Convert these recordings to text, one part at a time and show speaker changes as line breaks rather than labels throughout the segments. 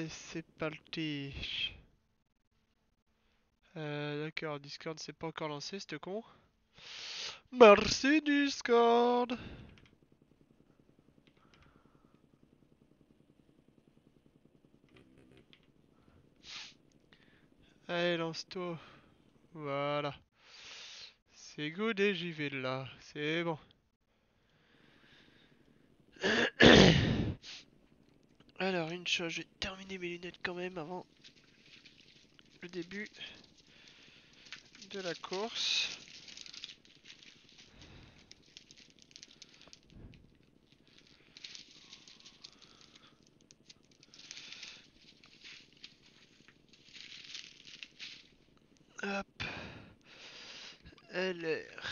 Allez, c'est parti. D'accord, Discord c'est pas encore lancé, c'était con. Merci Discord. Allez, lance-toi. Voilà. C'est good et j'y vais là. C'est bon. Alors, une chose, je vais terminer mes lunettes quand même avant le début de la course. Hop. Alors.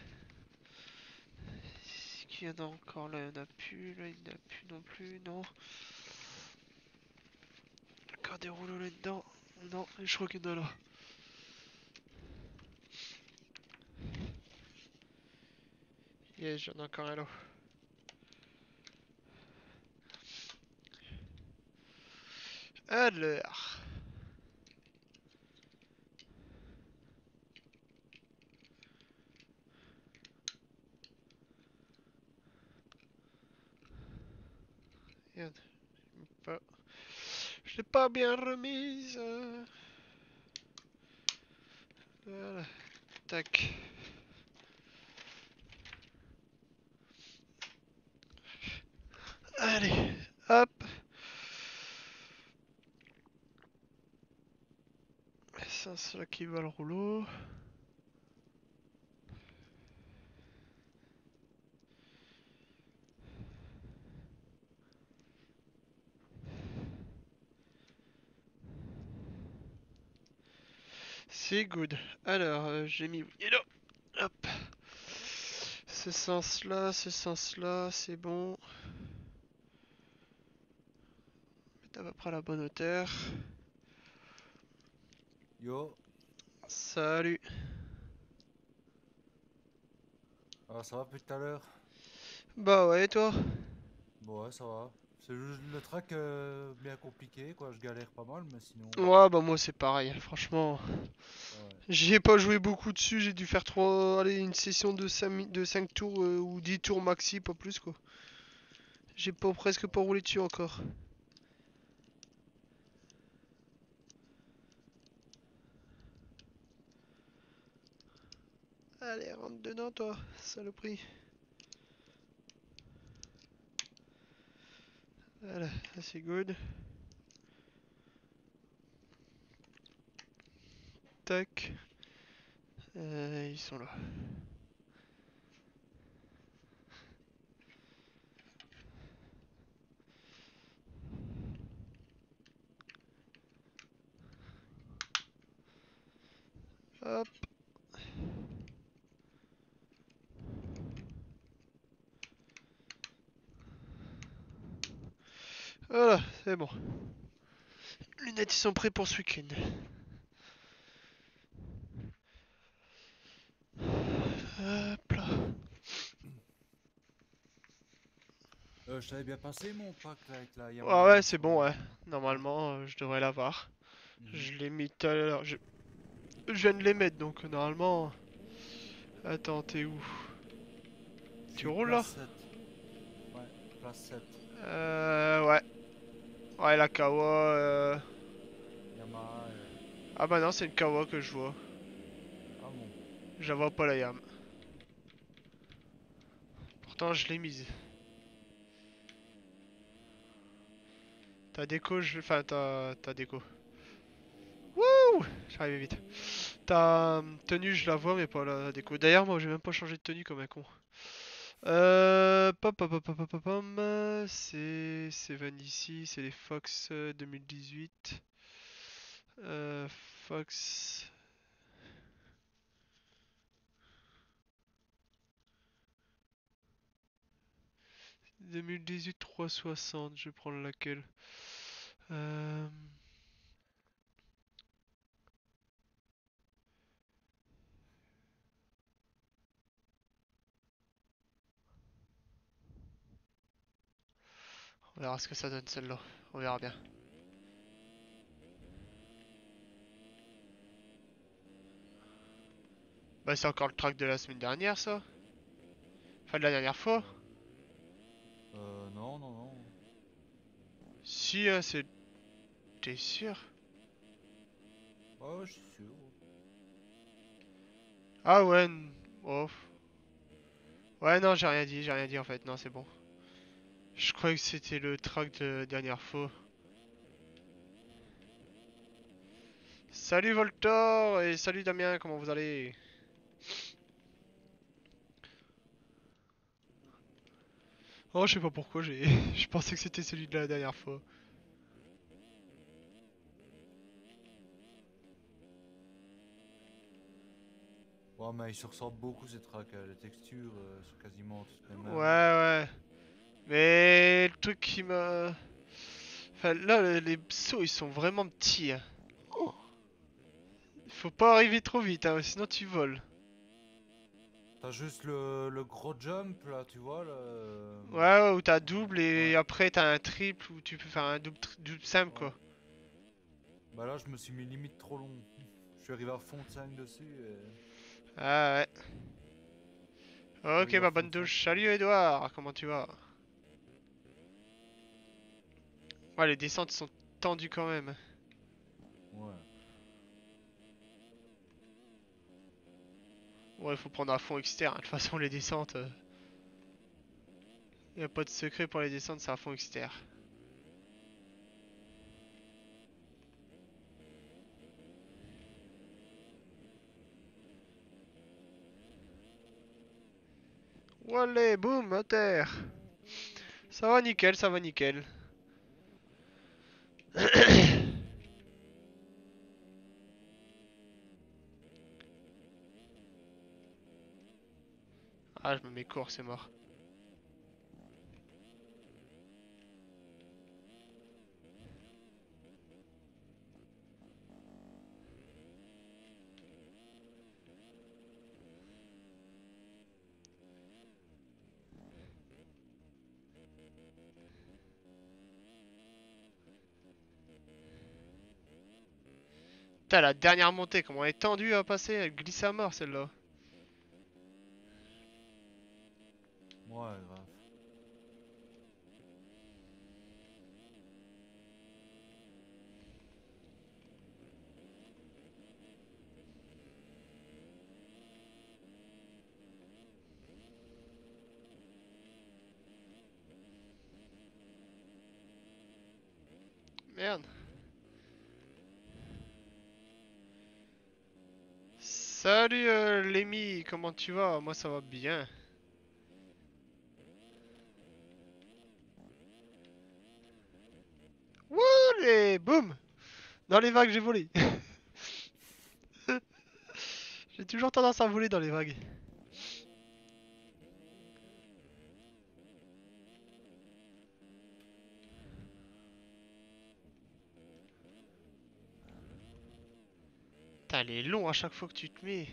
Est-ce qu'il y en a encore là? Il n'y en a plus. Là, il n'y en a plus non plus. Non. Encore des rouleaux là-dedans. Non, je crois qu'il y en a là. Yes, j'en ai encore un là. Alors. Merde, pas. Je l'ai pas bien remise. Voilà. Tac. Allez. Hop. Ça, c'est là qui va le rouleau. C'est good. Alors, j'ai mis là. Hop. Ce sens-là, c'est bon. Mettre à peu près à la bonne hauteur.
Yo,
Salut.
ça va depuis tout à l'heure?
Bah ouais, et toi?
Bon, ouais, ça va. C'est juste le track bien compliqué, quoi. Je galère pas mal, mais sinon,
Ouais, bah moi c'est pareil. Franchement,
ouais.
j'y ai pas joué beaucoup dessus. J'ai dû faire allez, une session de 5 tours ou 10 tours maxi, pas plus quoi. J'ai pas presque pas roulé dessus encore. Allez, rentre dedans toi, saloperie. Voilà, ça c'est good. Tac. Ils sont là. Hop. Voilà, c'est bon. Lunettes, ils sont prêts pour ce week-end. Hop là.
Je t'avais bien passé mon pack là, avec la
Ouais, ouais,
Yamaha
c'est
sur
bon,
le.
ouais.
Ouais.
Normalement, je devrais l'avoir.
Mhm.
Je l'ai mis tout à l'heure. Je viens de les mettre, donc normalement. Attends, t'es où?
Je
Tu
suis
roules
place
là?
7. Ouais, place 7.
Ouais. Ouais, la Kawa.
Yamaha.
Ah bah non, c'est une Kawa que je vois.
Ah bon.
Je la vois pas la Yam. Pourtant, je l'ai mise. Ta déco, enfin, ta déco. Wouh! J'arrivais vite. Ta tenue, je la vois, mais pas la déco. D'ailleurs, moi, j'ai même pas changé de tenue comme un con. Pom, pom, pom, pom, pom, pom, c'est Seven ici, c'est les Fox 2018. Fox 2018 360, je vais prendre laquelle? Euh, on verra ce que ça donne celle-là. On verra bien. Bah c'est encore le track de la semaine dernière ça. Enfin de la dernière fois.
Ouais. Non, non, non.
Si c'est... T'es sûr?
Ouais, ouais, je suis sûr.
Ah ouais. Oh. Ouais non j'ai rien dit en fait. Non c'est bon. Je croyais que c'était le track de la dernière fois. Salut Voltor et salut Damien, comment vous allez? Oh je sais pas pourquoi j'ai... je pensais que c'était celui de la dernière fois.
Ouais, mais ils se ressortent beaucoup ces tracks. Les textures sont quasiment toutes les
Ouais
mêmes.
ouais. Mais le truc qui m'a... Enfin là les sauts ils sont vraiment petits, hein. Faut pas arriver trop vite hein, sinon tu voles.
T'as juste le gros jump là, tu vois.
Ouais, ouais, où t'as double et
Ouais,
après t'as un triple où tu peux faire un double, double simple
ouais.
quoi.
Bah là, je me suis mis limite trop long. Je suis arrivé à fond de 5 dessus et
Ah ouais. Ok
j'arrive à
ma
fond
bonne
de 5.
douche. Salut Edouard, comment tu vas? Ouais les descentes sont tendues quand même.
Ouais.
Ouais faut prendre à fond externe, de toute façon les descentes... Y a pas de secret pour les descentes, c'est à fond externe. Wallé, boum, à terre. Ça va nickel, ça va nickel. Ah je me mets court, c'est mort. Putain la dernière montée, comment elle est tendue à passer, elle glisse à mort celle-là.
Ouais, grave.
Merde. Salut Lémi, comment tu vas? Moi ça va bien. Wouh et boum! Dans les vagues j'ai volé. J'ai toujours tendance à voler dans les vagues. Putain, elle est long à chaque fois que tu te mets.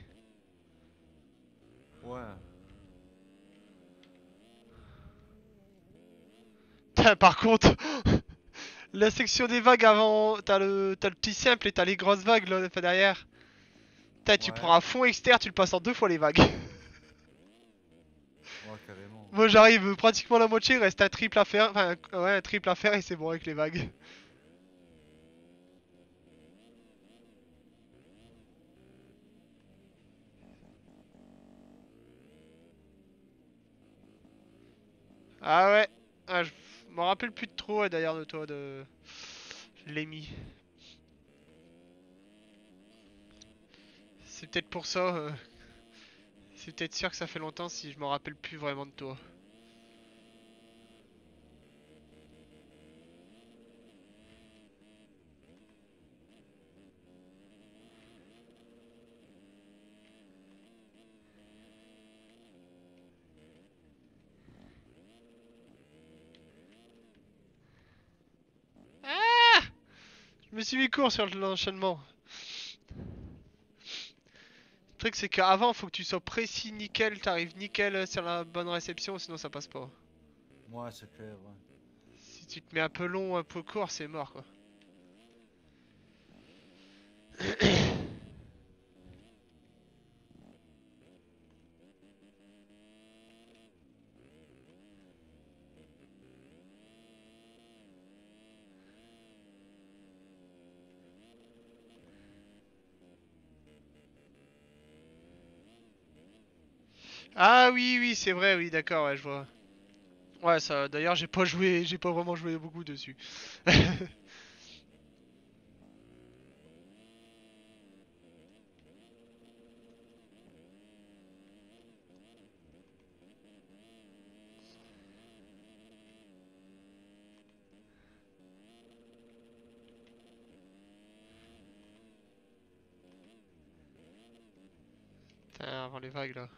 Ouais.
Putain, par contre, la section des vagues avant, t'as le petit simple et t'as les grosses vagues là derrière. Putain, tu prends
Ouais.
à fond externe, tu le passes en deux fois les vagues.
Ouais, carrément.
Moi j'arrive pratiquement la moitié, il reste un triple à faire. Enfin, ouais, un triple à faire et c'est bon avec les vagues. Ah ouais, ah, je m'en rappelle plus de trop d'ailleurs de toi, de Lémi. C'est peut-être pour ça, c'est peut-être sûr que ça fait longtemps si je m'en rappelle plus vraiment de toi. Ah! Je me suis mis court sur l'enchaînement. Le truc c'est qu'avant faut que tu sois précis nickel, t'arrives nickel sur la bonne réception sinon ça passe pas.
Ouais, c'est clair, ouais.
Si tu te mets un peu long, un peu court, c'est mort quoi. Ah oui, oui, c'est vrai, oui, d'accord, ouais, je vois. Ouais, ça, d'ailleurs, j'ai pas vraiment joué beaucoup dessus. Putain, avant les vagues, là.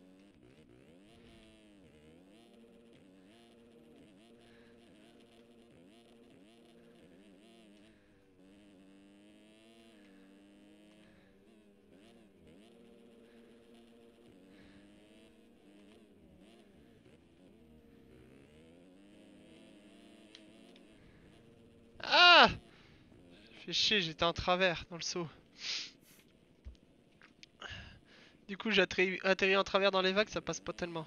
Ah! Fais chier, j'étais en travers, dans le saut. Du coup, j'ai atterri en travers dans les vagues, ça passe pas tellement.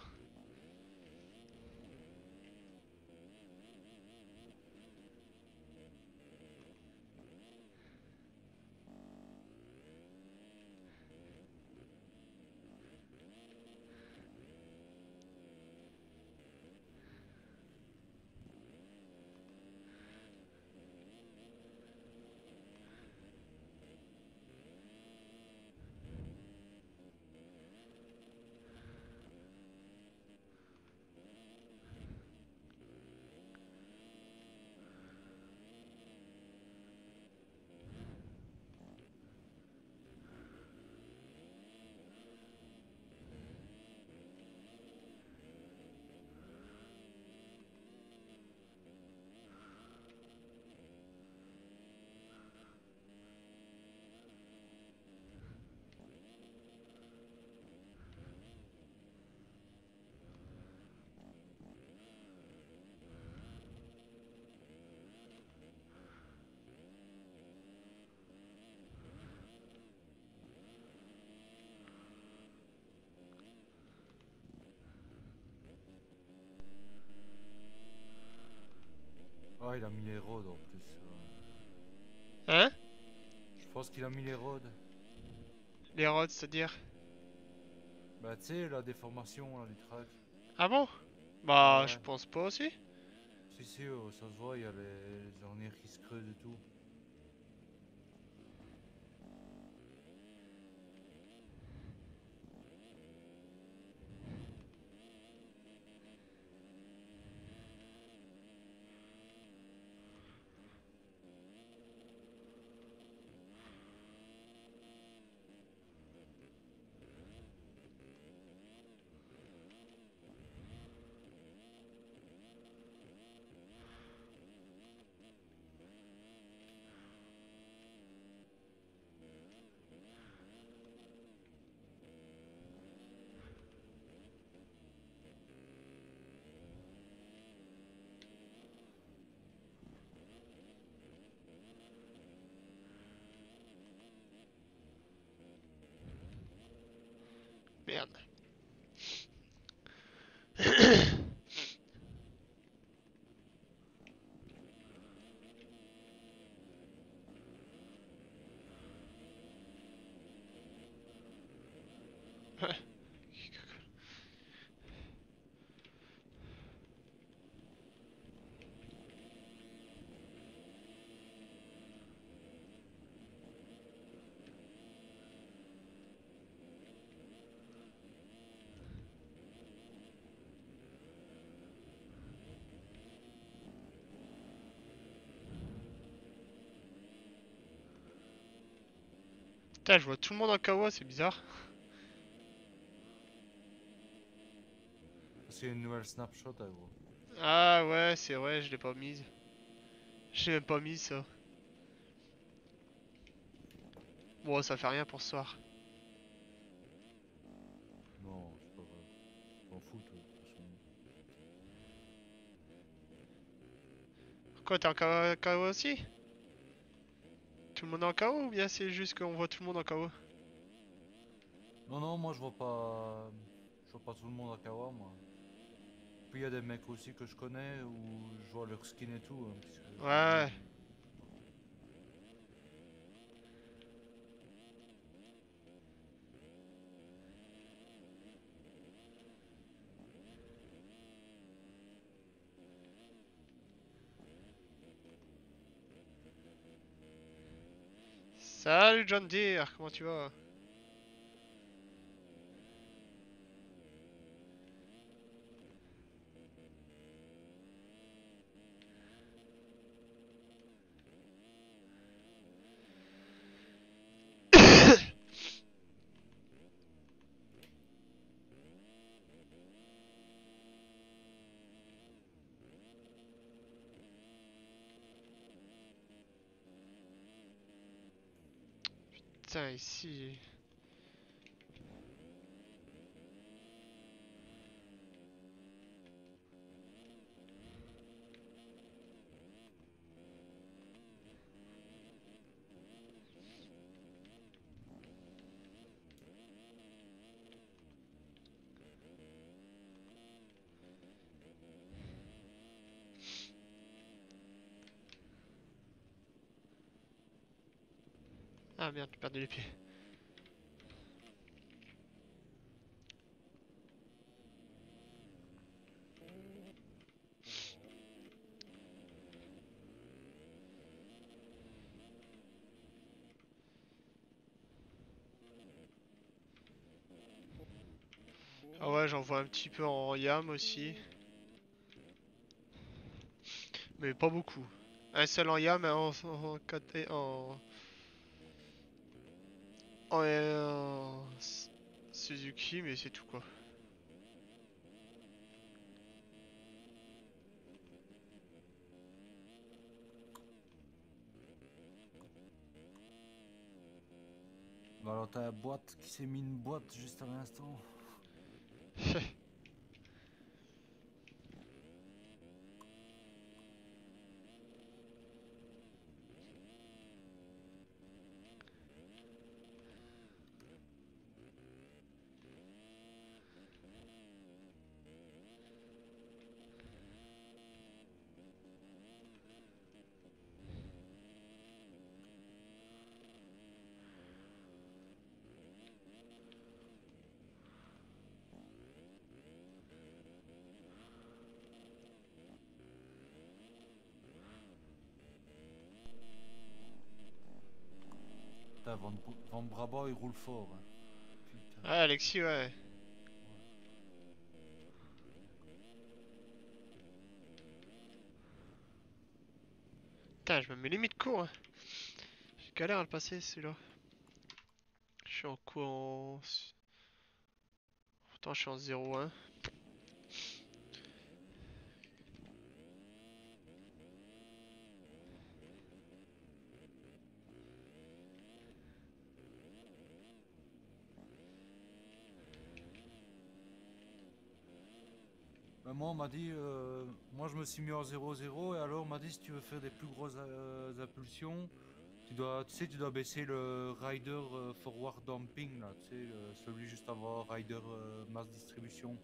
Ah, il a mis les rods en plus.
Hein?
Je pense qu'il a mis les rods.
Les rods, c'est-à-dire?
Bah, tu sais, la déformation là, du track.
Ah bon?
Ouais,
Bah, je
ouais.
pense pas aussi.
Si, si, ça se voit, il y a les ornières qui se creusent et tout.
Merde. Putain, je vois tout le monde en kawa, c'est bizarre.
Parce qu'il y a une nouvelle snapshot à gros.
Ah ouais, c'est vrai, je l'ai pas mise. J'ai même pas mis ça. Bon, ça fait rien pour ce soir.
Non, c'est pas grave. T'en fous, toi, de toute façon.
Quoi, t'es en kawa aussi? Tout le monde est en KO ou bien c'est juste qu'on voit tout le monde en KO?
Non, non, moi je vois pas. Je vois pas tout le monde à Kawa, moi. Puis il y a des mecs aussi que je connais où je vois leur skin et tout, hein, puisque je les
Ouais.
use.
Salut John Deere, comment tu vas? Putain, ici. Ah merde, j'ai perdu les pieds. Ah ouais, j'en vois un petit peu en YAM aussi. Mais pas beaucoup. Un seul en YAM et en, 4 en Suzuki, mais c'est tout quoi.
Bah alors t'as la boîte qui s'est mis une boîte juste à l'instant. Putain, Van Brabant il roule fort. Hein. Putain.
Ah, Alexis, ouais. Putain, je me mets limite court. Hein. J'ai galère à le passer celui-là. Je suis en quoi en. Pourtant, je suis en 0-1.
Bah, moi on m'a dit, moi je me suis mis en 0-0 et alors on m'a dit si tu veux faire des plus grosses impulsions, tu sais, tu dois baisser le rider forward dumping là, tu sais, celui juste avant rider mass distribution.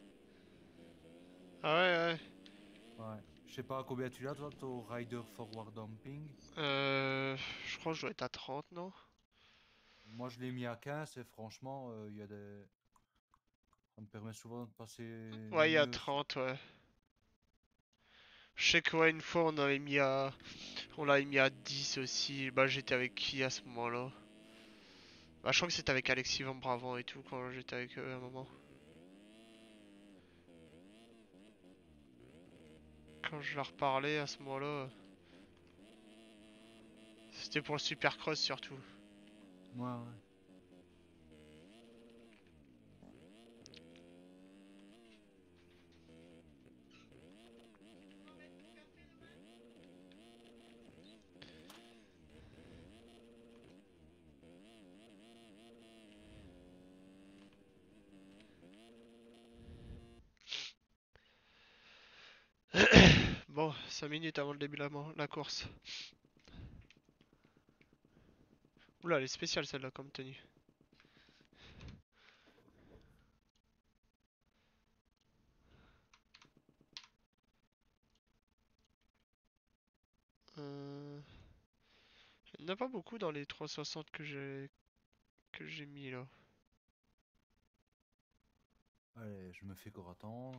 Ah ouais, ouais.
Ouais. Je sais pas combien tu l'as toi, ton rider forward dumping.
Je crois que je dois être à 30, non?
Moi je l'ai mis à 15 et franchement, il y a des... ça me permet souvent de passer
Ouais, il y a
mieux.
30, ouais. Je sais que ouais, une fois on avait mis à. On l'avait mis à 10 aussi. Bah, j'étais avec qui à ce moment-là? Bah, je crois que c'était avec Alexis Van Bravant et tout quand j'étais avec eux à un moment. Quand je leur parlais à ce moment-là, c'était pour le Supercross surtout.
Ouais, ouais.
Bon, 5 minutes avant le début de la course. Oula, elle est spéciale celle-là comme tenue. Euh... Il n'y en a pas beaucoup dans les 360 que j'ai mis là.
Allez, je me fais encore attendre.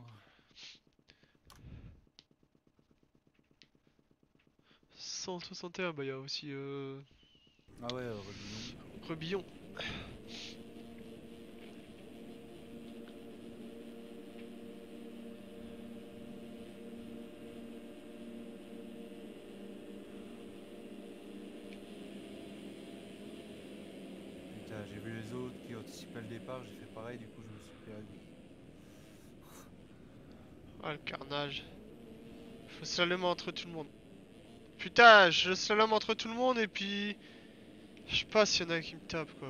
161, bah il y a aussi
Ah ouais, Rebillon.
Rebillon.
Putain, j'ai vu les autres qui anticipaient le départ, j'ai fait pareil, du coup je me suis perdu.
Ah, le carnage. Faut slalom entre tout le monde. Putain, je slalom entre tout le monde et puis... Je sais pas s'il y en a qui me tape, quoi.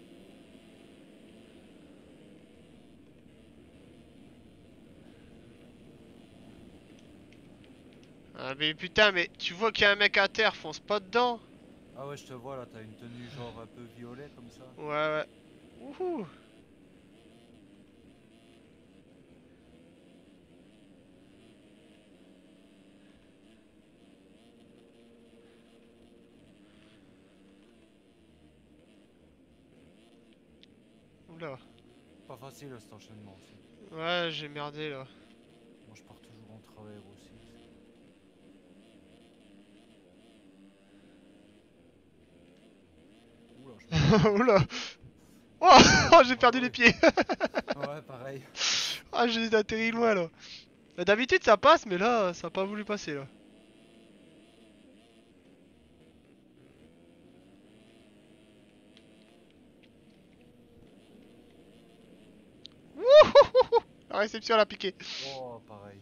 Ah mais putain, mais tu vois qu'il y a un mec à terre, fonce pas dedans.
Ah ouais, je te vois là, t'as une tenue genre un peu violet comme ça.
Ouais, ouais. Wouhou. Oula.
Pas facile cet enchaînement aussi.
Ouais, j'ai merdé là.
Moi je pars toujours en travers aussi. Oula, je perds.
Oula. Oh, j'ai
Ah
perdu les
ouais.
pieds.
Ouais, pareil.
Ah, j'ai atterri loin là. D'habitude ça passe, mais là, ça a pas voulu passer là. Wouhou. La réception elle a piqué.
Oh, pareil.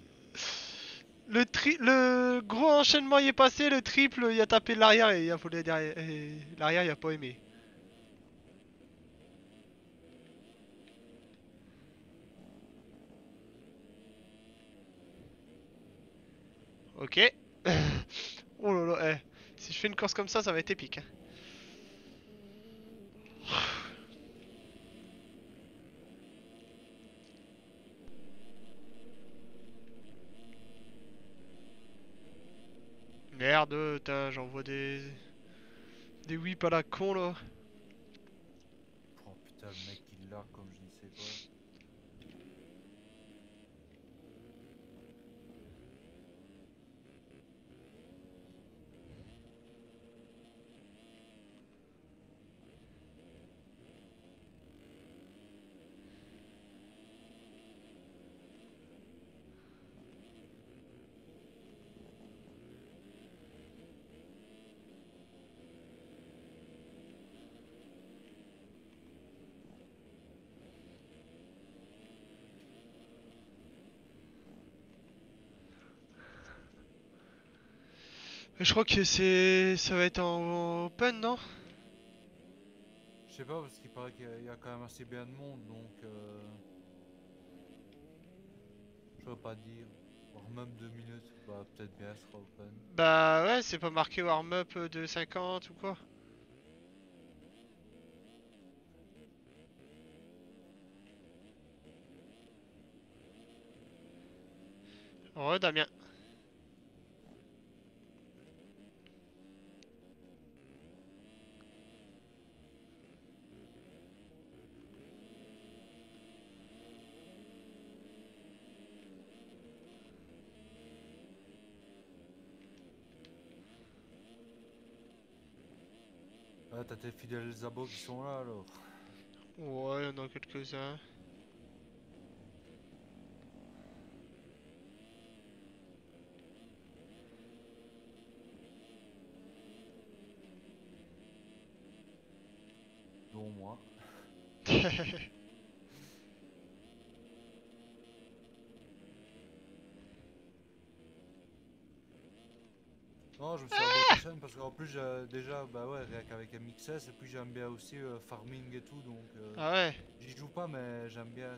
Le gros enchaînement y est passé, le triple il a tapé l'arrière et il a volé derrière. Et l'arrière il a pas aimé. Ok. Oh là là, eh. Si je fais une course comme ça va être épique, hein. Merde, putain, j'envoie des whips à la con là.
Oh putain, le mec il largue comme je ne sais quoi.
Je crois que ça va être en open, non?
Je sais pas parce qu'il paraît qu'il y a quand même assez bien de monde donc je peux pas dire. Voire même 2 minutes, bah peut-être bien ce sera open.
Bah ouais, c'est pas marqué warm-up de 50 ou quoi? Ouais, Damien.
Ah, t'as tes fidèles abos qui sont là alors.
Ouais, il y en a quelques-uns.
Dont moi. Non, je me suis abonné à ta chaîne parce qu'en plus, déjà, bah ouais, rien qu'avec MXS, et puis j'aime bien aussi farming et tout, donc
Ah ouais.
j'y joue pas, mais j'aime bien.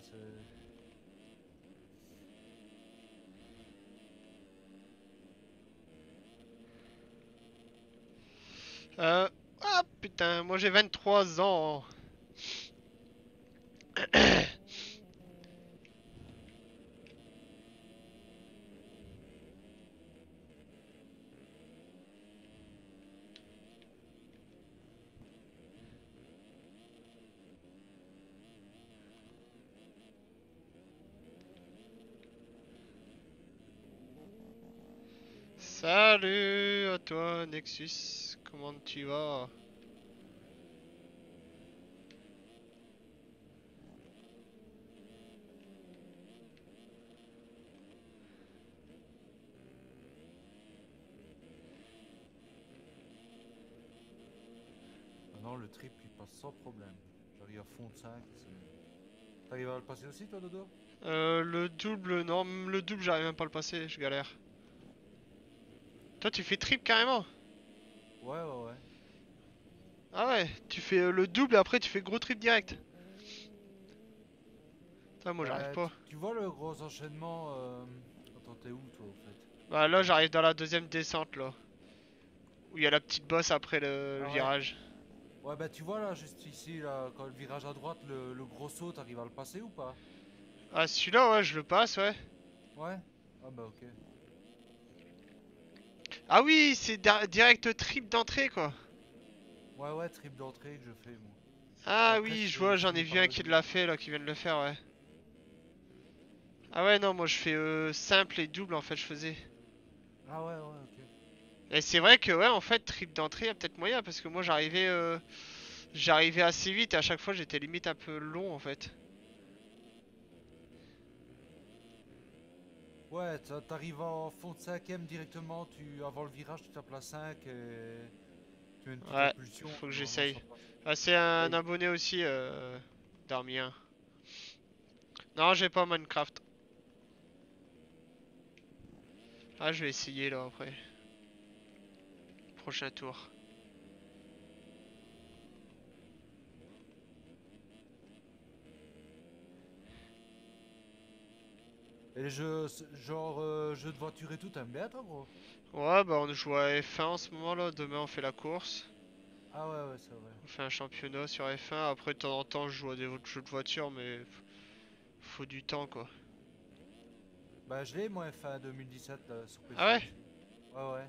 Euh... Ah putain, moi j'ai 23 ans. Salut à toi Nexus, comment tu vas?
Non, le trip il passe sans problème. J'arrive à fond de 5. T'arrives à le passer aussi, toi, Dodo?
Le double, non, même le double, j'arrive même pas à le passer, je galère. Toi, tu fais trip carrément?
Ouais, ouais, ouais.
Ah ouais, tu fais le double et après tu fais gros trip direct. Putain, moi, j'arrive
Bah,
pas.
tu vois le gros enchaînement. Attends, t'es où, toi, au fait?
Bah là,
Attends.
j'arrive dans la deuxième descente, là. Où il y a la petite bosse après le
Ah ouais.
virage.
Ouais, bah, tu vois, là, juste ici, là, quand le virage à droite, le gros saut, t'arrives à le passer ou pas?
Ah, celui-là, ouais, je le passe, ouais.
Ouais? Ah, bah, ok.
Ah oui, c'est direct trip d'entrée, quoi.
Ouais, ouais, trip d'entrée que je fais, moi.
Ah
Après,
oui, je
je
vois, j'en ai
finis
vu
par
un
le
qui
double.
l'a fait, là, qui vient de le faire, ouais. Ah ouais, non, moi, je fais simple et double, en fait, je faisais.
Ah, ouais, ouais, ok.
Et c'est vrai que, ouais, en fait, trip d'entrée, il y a peut-être moyen, parce que moi, j'arrivais assez vite, et à chaque fois, j'étais limite un peu long, en fait.
Ouais, t'arrives en fond de cinquième directement, avant le virage, tu tapes la 5 et tu mets une petite
Ouais,
impulsion,
faut que
normalement
j'essaye.
ça passe.
Ah, c'est un
Et-
abonné aussi, Darmien. Non, j'ai pas Minecraft. Ah, je vais essayer, là, après. Prochain tour.
Et les jeux, genre jeux de voiture et tout, t'aimes bien toi, gros?
Ouais, bah, on joue à F1 en ce moment, là. Demain, on fait la course.
Ah ouais, ouais, c'est vrai.
On fait un championnat sur F1. Après, de temps en temps, je joue à des autres jeux de voiture, mais faut du temps, quoi.
Bah, je l'ai, moi, F1 2017 là, sur
Ah
PC
ouais?
aussi. Ouais, ouais.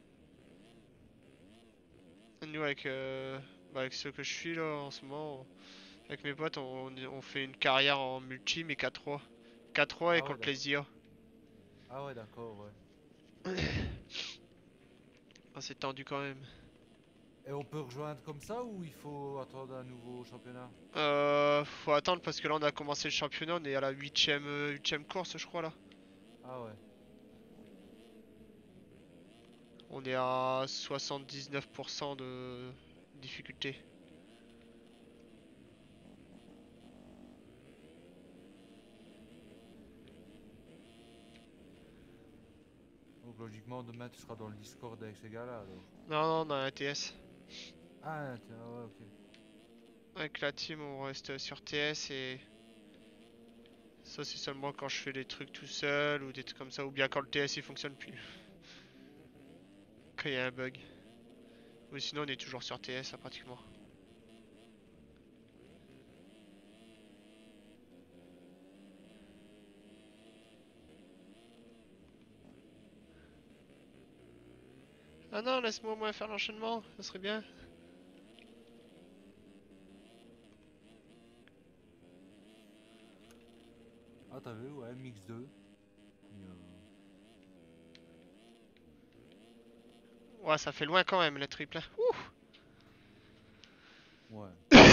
Nous, bah, avec ceux que je suis, là, en ce moment, avec mes potes, on fait une carrière en multi, mais 4-3. 4-3 et
Ah ouais,
contre
d'accord.
les IA.
Ah ouais, d'accord, ouais.
Ah, c'est tendu quand même.
Et on peut rejoindre comme ça ou il faut attendre un nouveau championnat?
Faut attendre parce que là, on a commencé le championnat. On est à la huitième course, je crois, là.
Ah ouais.
On est à 79% de difficulté.
Donc logiquement, demain tu seras dans le Discord avec ces gars-là alors.
Non, non, on a un TS.
Ah, ouais, ok.
Avec la team, on reste sur TS et ça, c'est seulement quand je fais des trucs tout seul ou des trucs comme ça, ou bien quand le TS il fonctionne plus. Quand il y a un bug. Ou sinon, on est toujours sur TS, là, pratiquement. Ah non, laisse-moi au moins faire l'enchaînement, ça serait bien.
Ah, t'as vu, ouais, mix 2.
Ouais, ça fait loin quand même, le triple, hein. Ouh.
Ouais.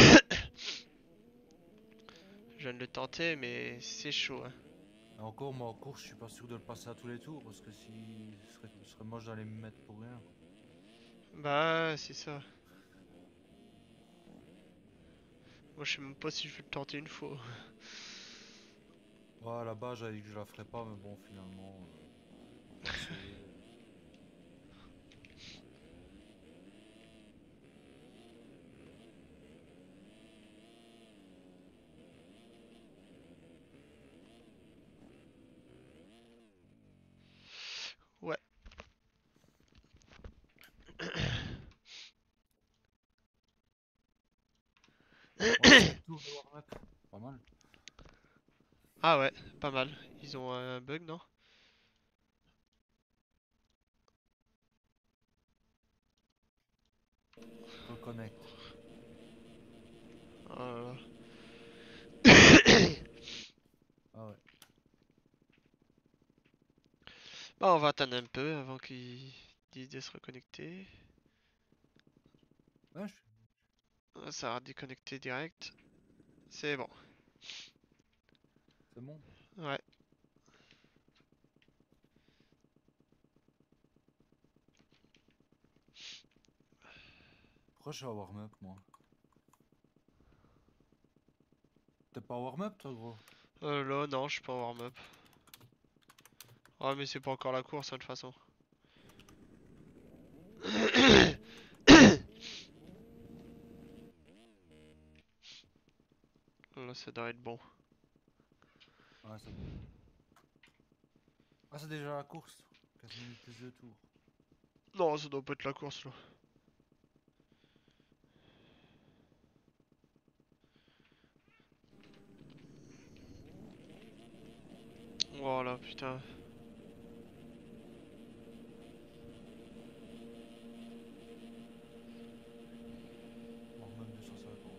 Je viens de le tenter, mais c'est chaud, hein.
Et encore, moi en course, je suis pas sûr de le passer à tous les tours parce que si ce serait moche d'aller me mettre pour rien.
Bah, c'est ça. Moi, je sais même pas si je vais le tenter une fois.
Ouais, à la base, j'avais dit que je la ferais pas, mais bon, finalement, on va essayer.
Ouais.
Ouais, 7 tours de warm-up. Pas mal.
Ah ouais, pas mal. Ils ont un bug, non?
Reconnect.
Oh là là.
Ah ouais.
Bah, on va attendre un peu avant qu'ils disent de se reconnecter.
Ouais,
Ah, ça a déconnecté direct. C'est bon.
c'est bon.
Ouais.
Pourquoi je suis à warm-up, moi? pas en warm-up toi gros?
Là, non, je suis pas en warm-up. Ouais, mais c'est pas encore la course, hein, de toute façon. Là, ça doit être bon.
Ouais, c'est bon. Ah, c'est déjà la course. 4 minutes plus de tour.
Non, ça doit pas être la course, là. Voilà, putain.
Warm-up 250.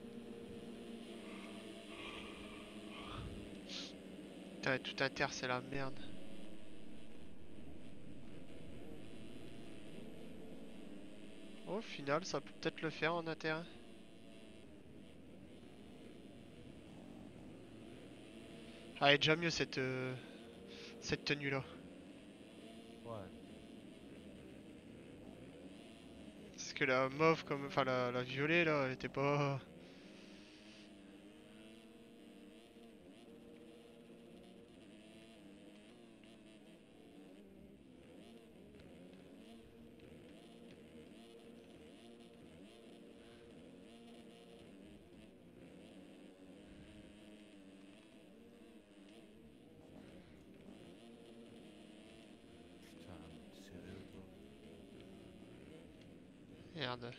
Putain, tout inter, c'est la merde. Au final, ça peut peut-être le faire en inter. Ah, elle est déjà mieux cette tenue-là.
Ouais.
Parce que la mauve, comme, enfin la violet, là, elle était pas.
Putain, t'es sérieux toi?
Merde.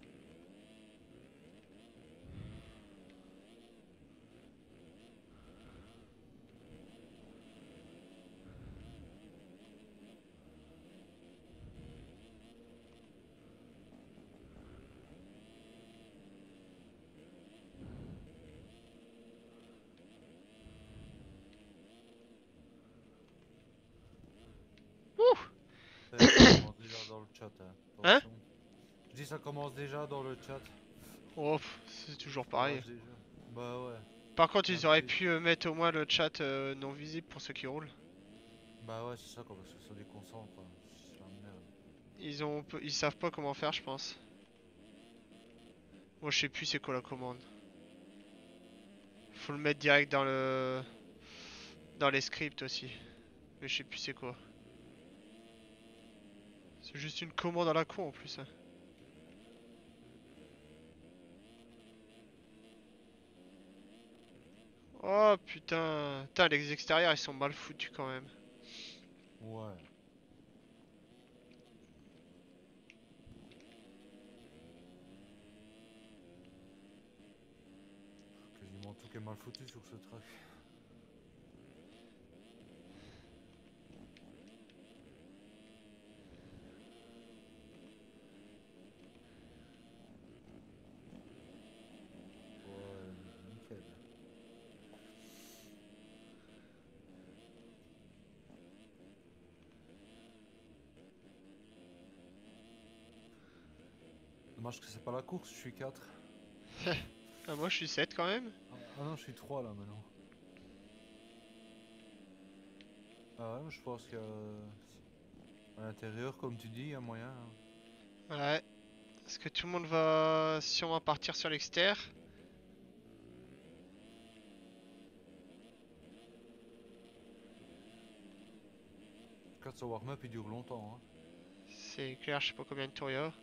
Ouh!
Ça commence déjà dans le chat, hein.
Hein?
Attention. Je dis ça commence déjà dans le chat.
Oh, c'est toujours
Ça
pareil.
rage déjà. Bah ouais.
Par contre,
Même
ils auraient
si...
pu mettre au moins le chat non visible pour ceux qui roulent.
Bah ouais, c'est ça quoi, parce que ça déconcentre, quoi. C'est la merde.
Ils savent pas comment faire, je pense. Moi, je sais plus c'est quoi la commande. Faut le mettre direct dans les scripts aussi. Mais je sais plus c'est quoi. C'est juste une commande à la con en plus, hein. Oh putain. Putain, les extérieurs ils sont mal foutus quand même.
Ouais. Quasiment tout qui est mal foutu sur ce truc. Ouais, nickel. Dommage que c'est pas la course, je suis 4.
Ah, moi je suis 7 quand même.
Ah non, je suis 3 là maintenant. Ah ouais, je pense qu'à l'intérieur, comme tu dis, il y a moyen, hein.
Ouais. Est-ce que tout le monde va sûrement partir sur l'extérieur?
4 warm-up, il dure longtemps, hein.
C'est clair, je sais pas combien de tours il y a.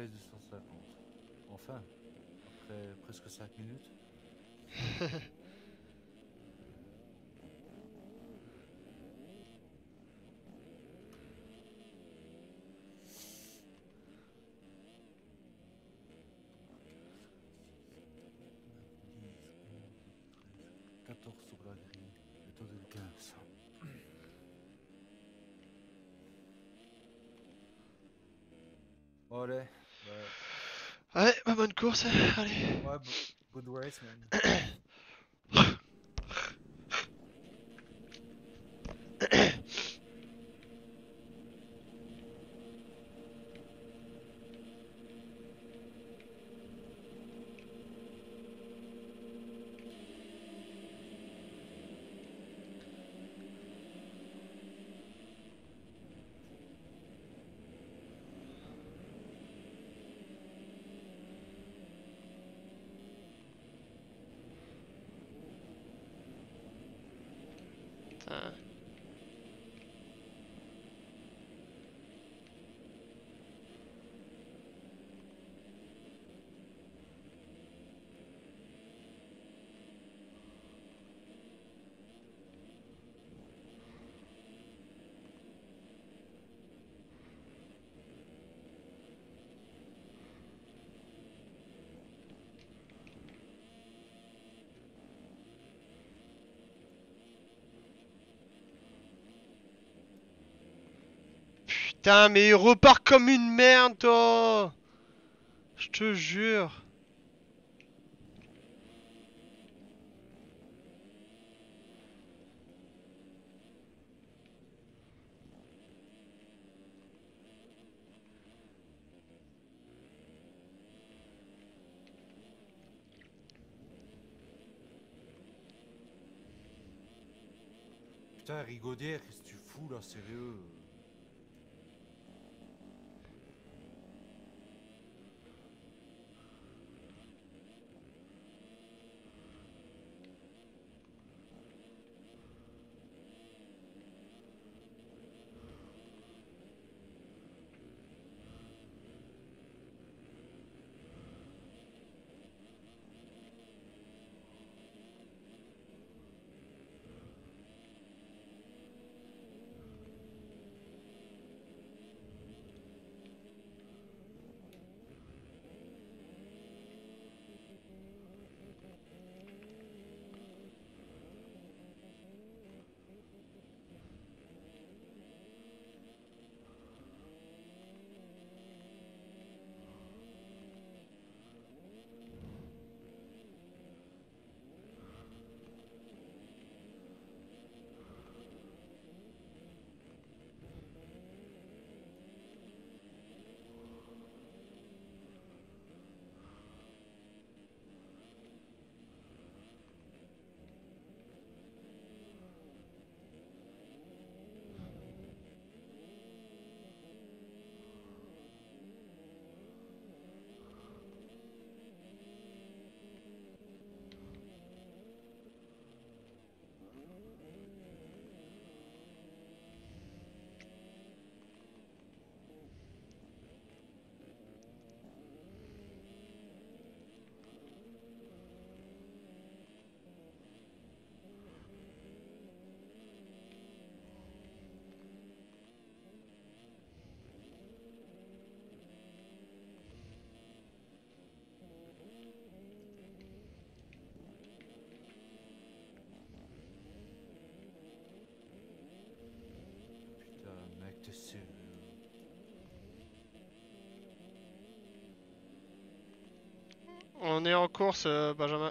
PS 250. Enfin, après presque 5 minutes. Sur la grille, et toi de 15. Allez, ouais,
Ouais, bah bonne course, allez.
ouais, good race, man.
Putain. Putain, mais il repart comme une merde, toi. Je te jure.
Putain, Rigaudière, qu'est-ce que tu fous là, sérieux? Putain, mec, t'es sérieux?
On est en course, Benjamin.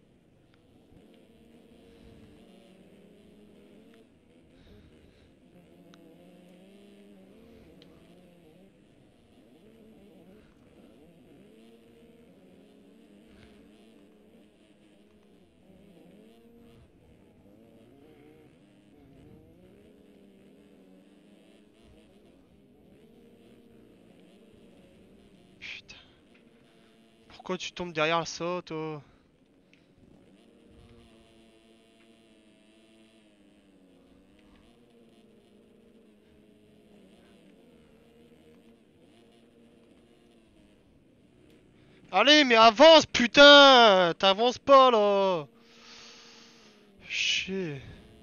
Putain. Pourquoi tu tombes derrière le saut, toi? Allez, mais avance, putain! T'avances pas, là! Chier.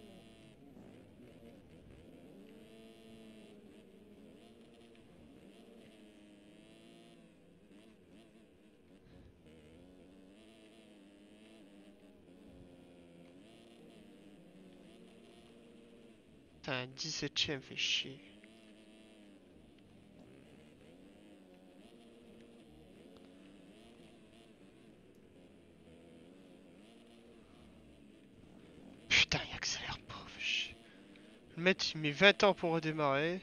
Putain, 17ème, fait chier. Putain, il accélère pas, fait chier. Le mec, il met 20 ans pour redémarrer.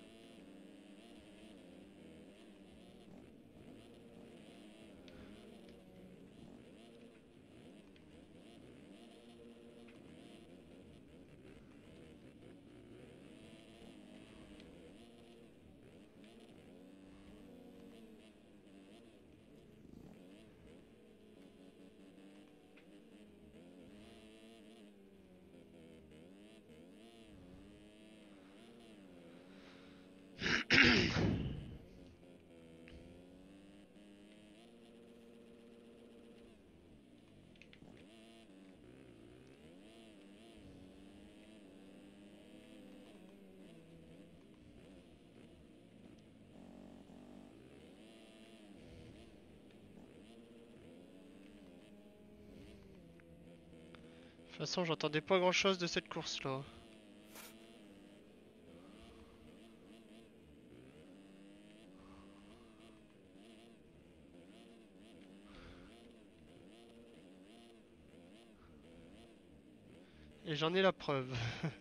De toute façon, j'entendais pas grand chose de cette course-là. Et j'en ai la preuve.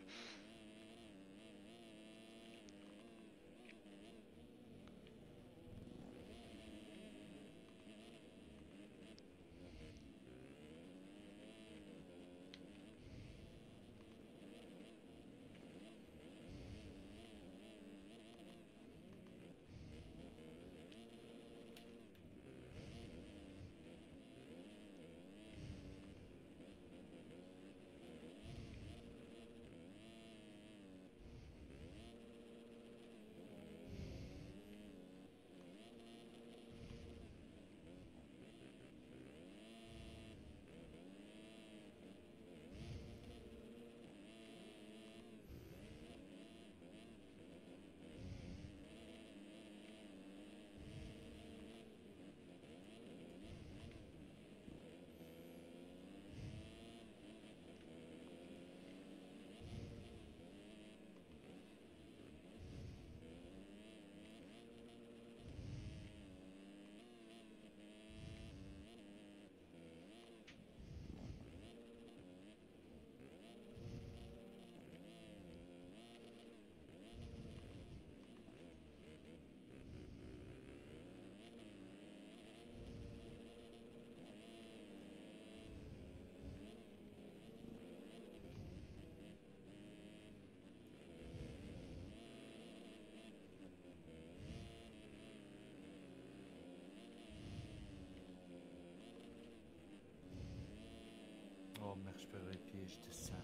Oh merde, je perds les pieds, j'étais simple.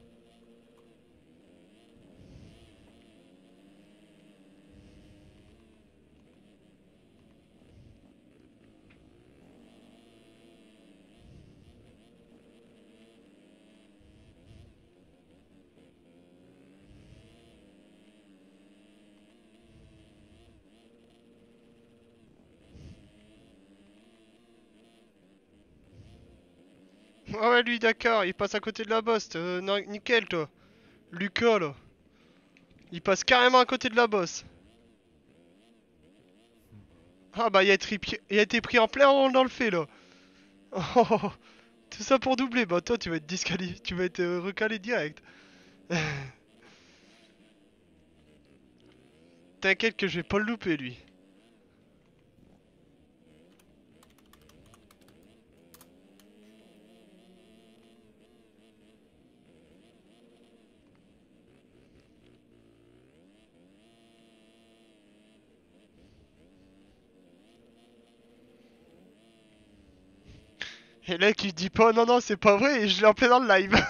Ah ouais, lui, d'accord, il passe à côté de la bosse. Non, nickel, toi. Lucas, là. Il passe carrément à côté de la bosse. Ah bah, il a été pris en plein rond dans le fait, là. Oh, tout ça pour doubler. Bah, toi, tu vas être disqualifié. Tu vas être recalé direct. T'inquiète que je vais pas le louper, lui. Et là, qui dit pas, non, non, c'est pas vrai, et je l'ai en plein dans le live.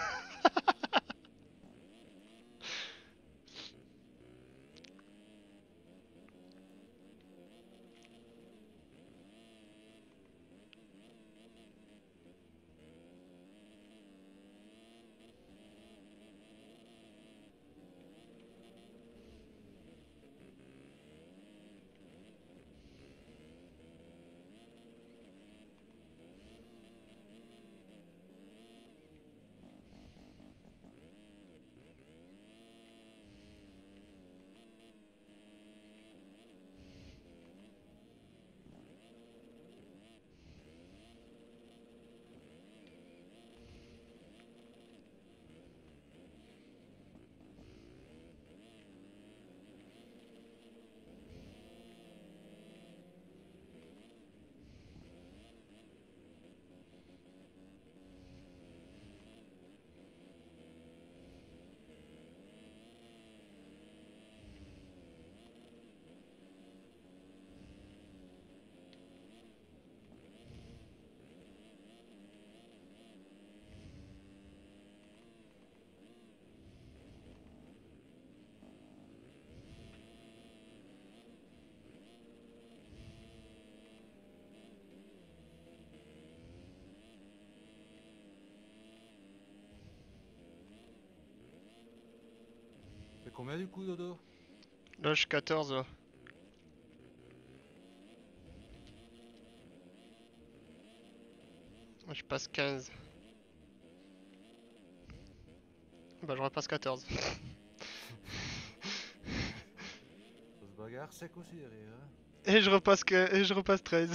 combien du coup, Dodo?
Là, je suis 14 là. Moi, je passe 15. Bah, je repasse 14.
Ça se bagarre sec aussi derrière, hein.
Et je repasse 13.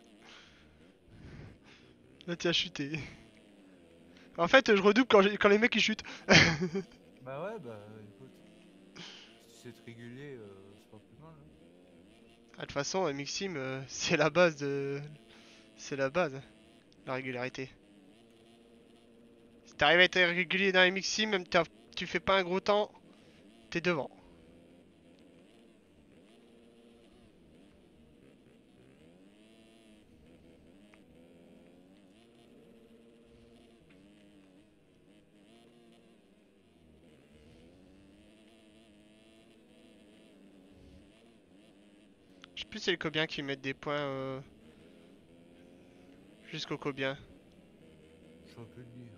Là, tu as chuté. En fait, je redouble quand les mecs ils chutent.
Bah ouais, bah écoute, si c'est régulier, c'est pas plus mal, hein.
Ah, de toute façon, Mixim, c'est la base de. C'est la base, la régularité. Si t'arrives à être régulier dans les Mixim, même tu fais pas un gros temps, t'es devant. Je sais plus si c'est les Cobiens qui mettent des points jusqu'au Cobiens.
Je saurais plus le dire.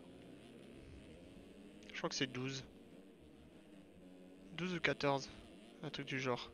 Je crois que c'est 12. 12 ou 14. Un truc du genre.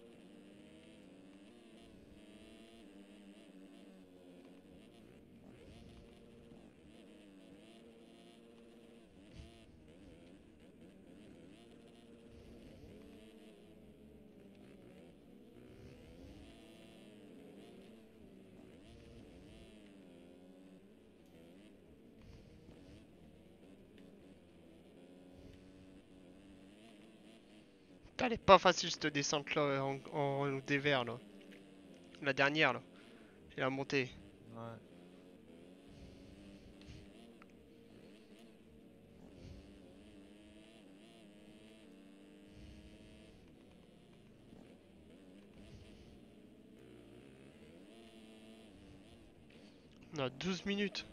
Putain, elle est pas facile cette descente là en dévers là. La dernière là. Et la montée.
Ouais.
On a 12 minutes.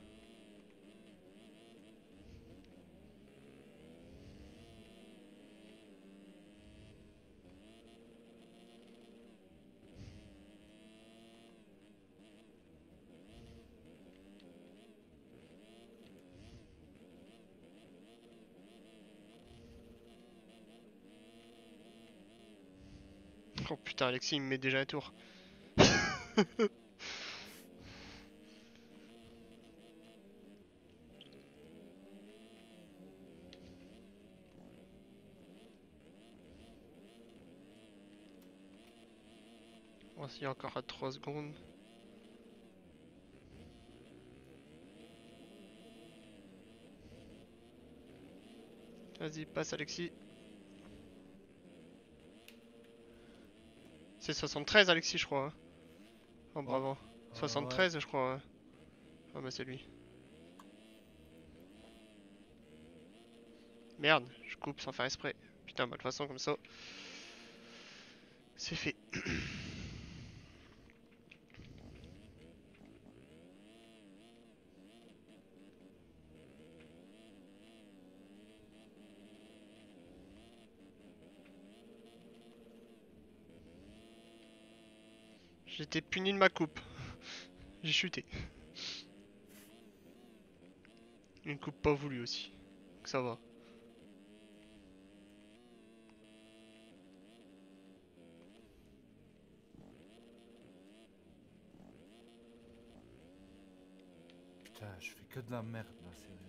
Oh putain, Alexis il me met déjà un tour. On va essayer encore à 3 secondes. Vas-y, passe Alexis. C'est 73 Alexis je crois. Hein. Oh
Ouais.
bravo.
Ouais.
73 je crois. Hein. Ah bah c'est lui. Merde, je coupe sans faire exprès. Putain, bah de toute façon comme ça. C'est fait. J'étais puni de ma coupe. J'ai chuté. Une coupe pas voulue aussi. Donc ça va.
Putain, je fais que de la merde là, sérieux.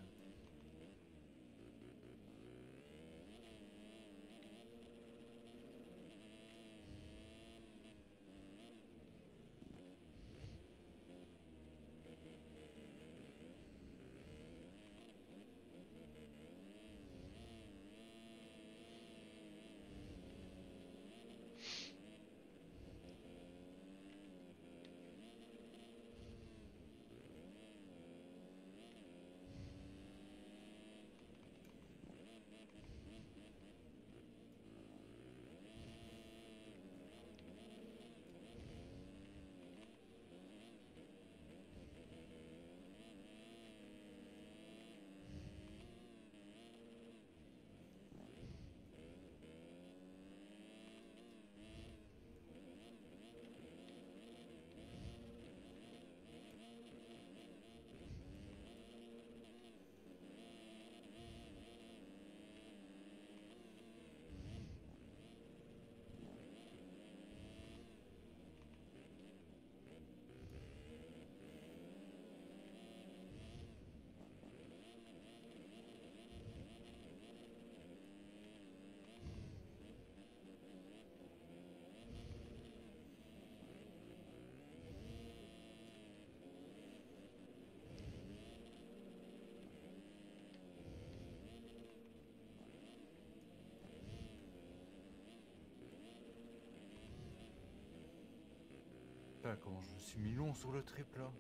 Putain, comment je me suis mis long sur le trip là.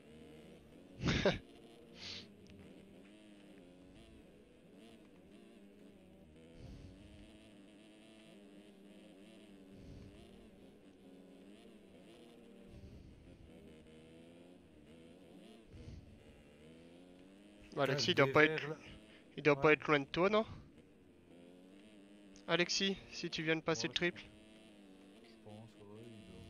Bah,
Putain,
Alexis,
le DVR là.
il doit pas
Ouais,
être loin de toi, non? Alexis, si tu viens de passer le
ouais,
triple.
je pense, ouais, il doit.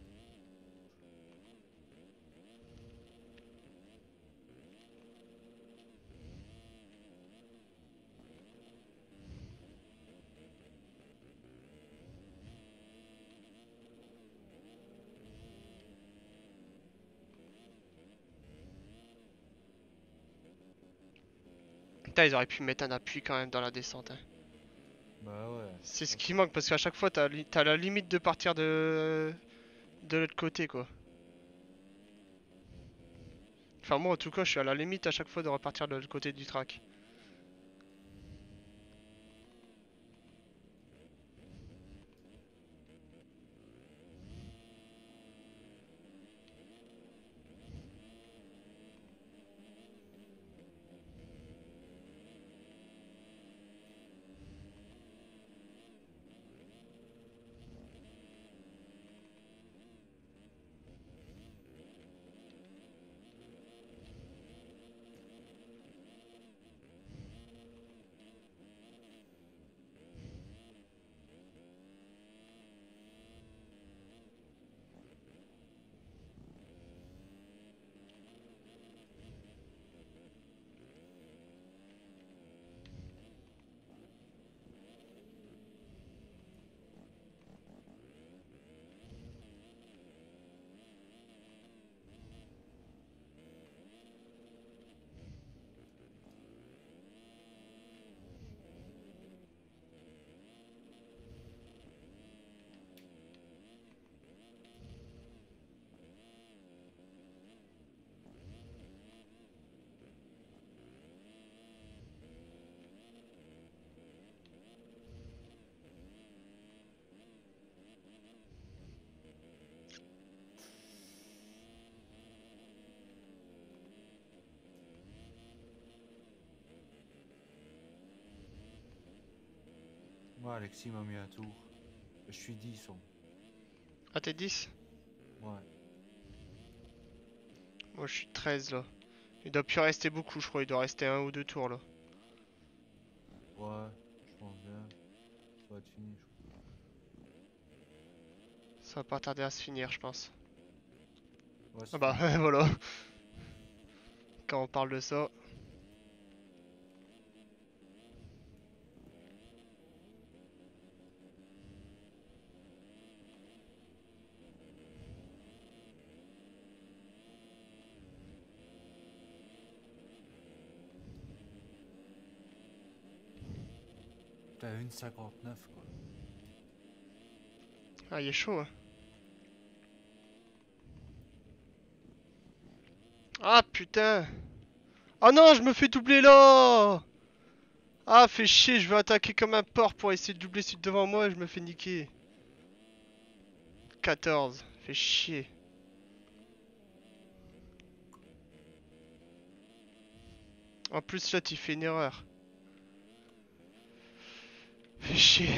Putain, ils auraient pu mettre un appui quand même dans la descente, hein.
Bah ouais,
C'est ce
ça
qui
c'est
manque
clair.
parce qu'à chaque fois t'as la limite de partir de l'autre côté quoi. Enfin moi en tout cas je suis à la limite à chaque fois de repartir de l'autre côté du track.
Moi, Alexis m'a mis un tour. Je suis 10 on.
Ah t'es 10.
Ouais.
Moi je suis 13 là. Il doit plus rester beaucoup je crois, il doit rester un ou deux tours là.
Ouais, je pense bien. Ça va être fini, je crois.
Ça va pas tarder à se finir je pense.
Ouais,
Ah
c'est
bah
fini.
voilà. Quand on parle de ça.
T'as 1,59 quoi.
Ah il est chaud hein. Ah putain. Ah non je me fais doubler là. Ah fais chier je veux attaquer comme un porc pour essayer de doubler celui devant moi et je me fais niquer. 14. Fais chier. En plus là tu fais une erreur. Fais chier.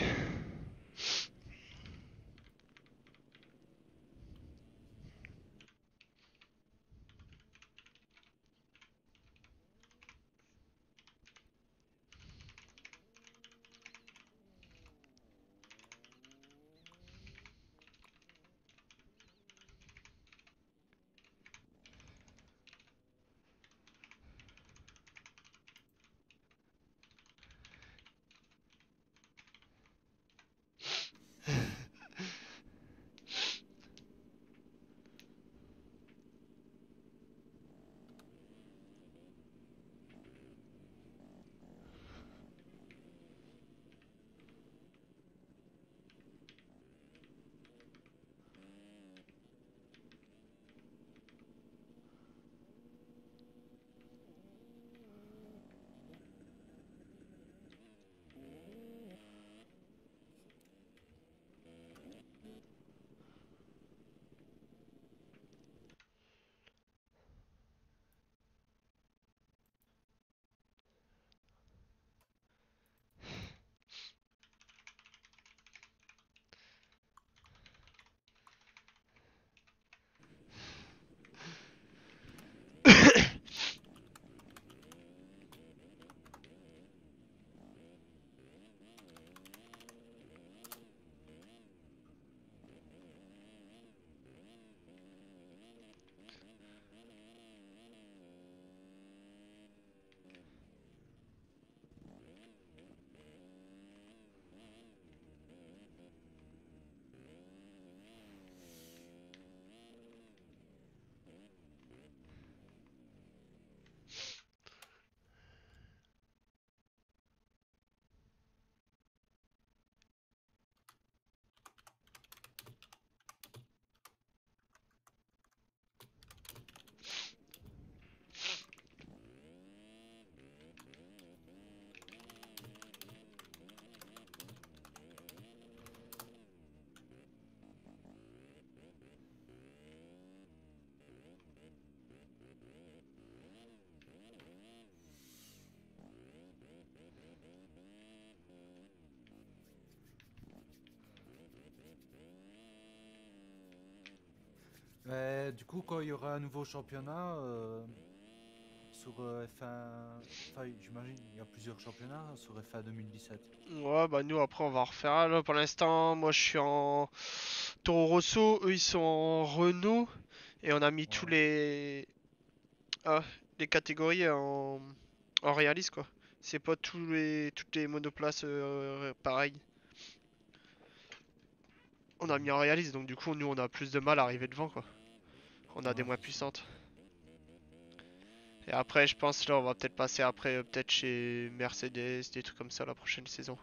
Mais du coup, quand il y aura un nouveau championnat sur F1, enfin, j'imagine il y a plusieurs championnats sur F1 2017.
Ouais, bah nous après on va en refaire un. Là, pour l'instant, moi je suis en Toro Rosso, eux ils sont en Renault. Et on a mis tous
Ouais.
ah, les catégories en réaliste quoi. C'est pas toutes les monoplaces pareilles. On a mis en réaliste, donc du coup nous on a plus de mal à arriver devant quoi. On a des
Ouais,
moins
c'est sûr.
puissantes. Et après je pense là on va peut-être passer après peut-être chez Mercedes, des trucs comme ça la prochaine saison.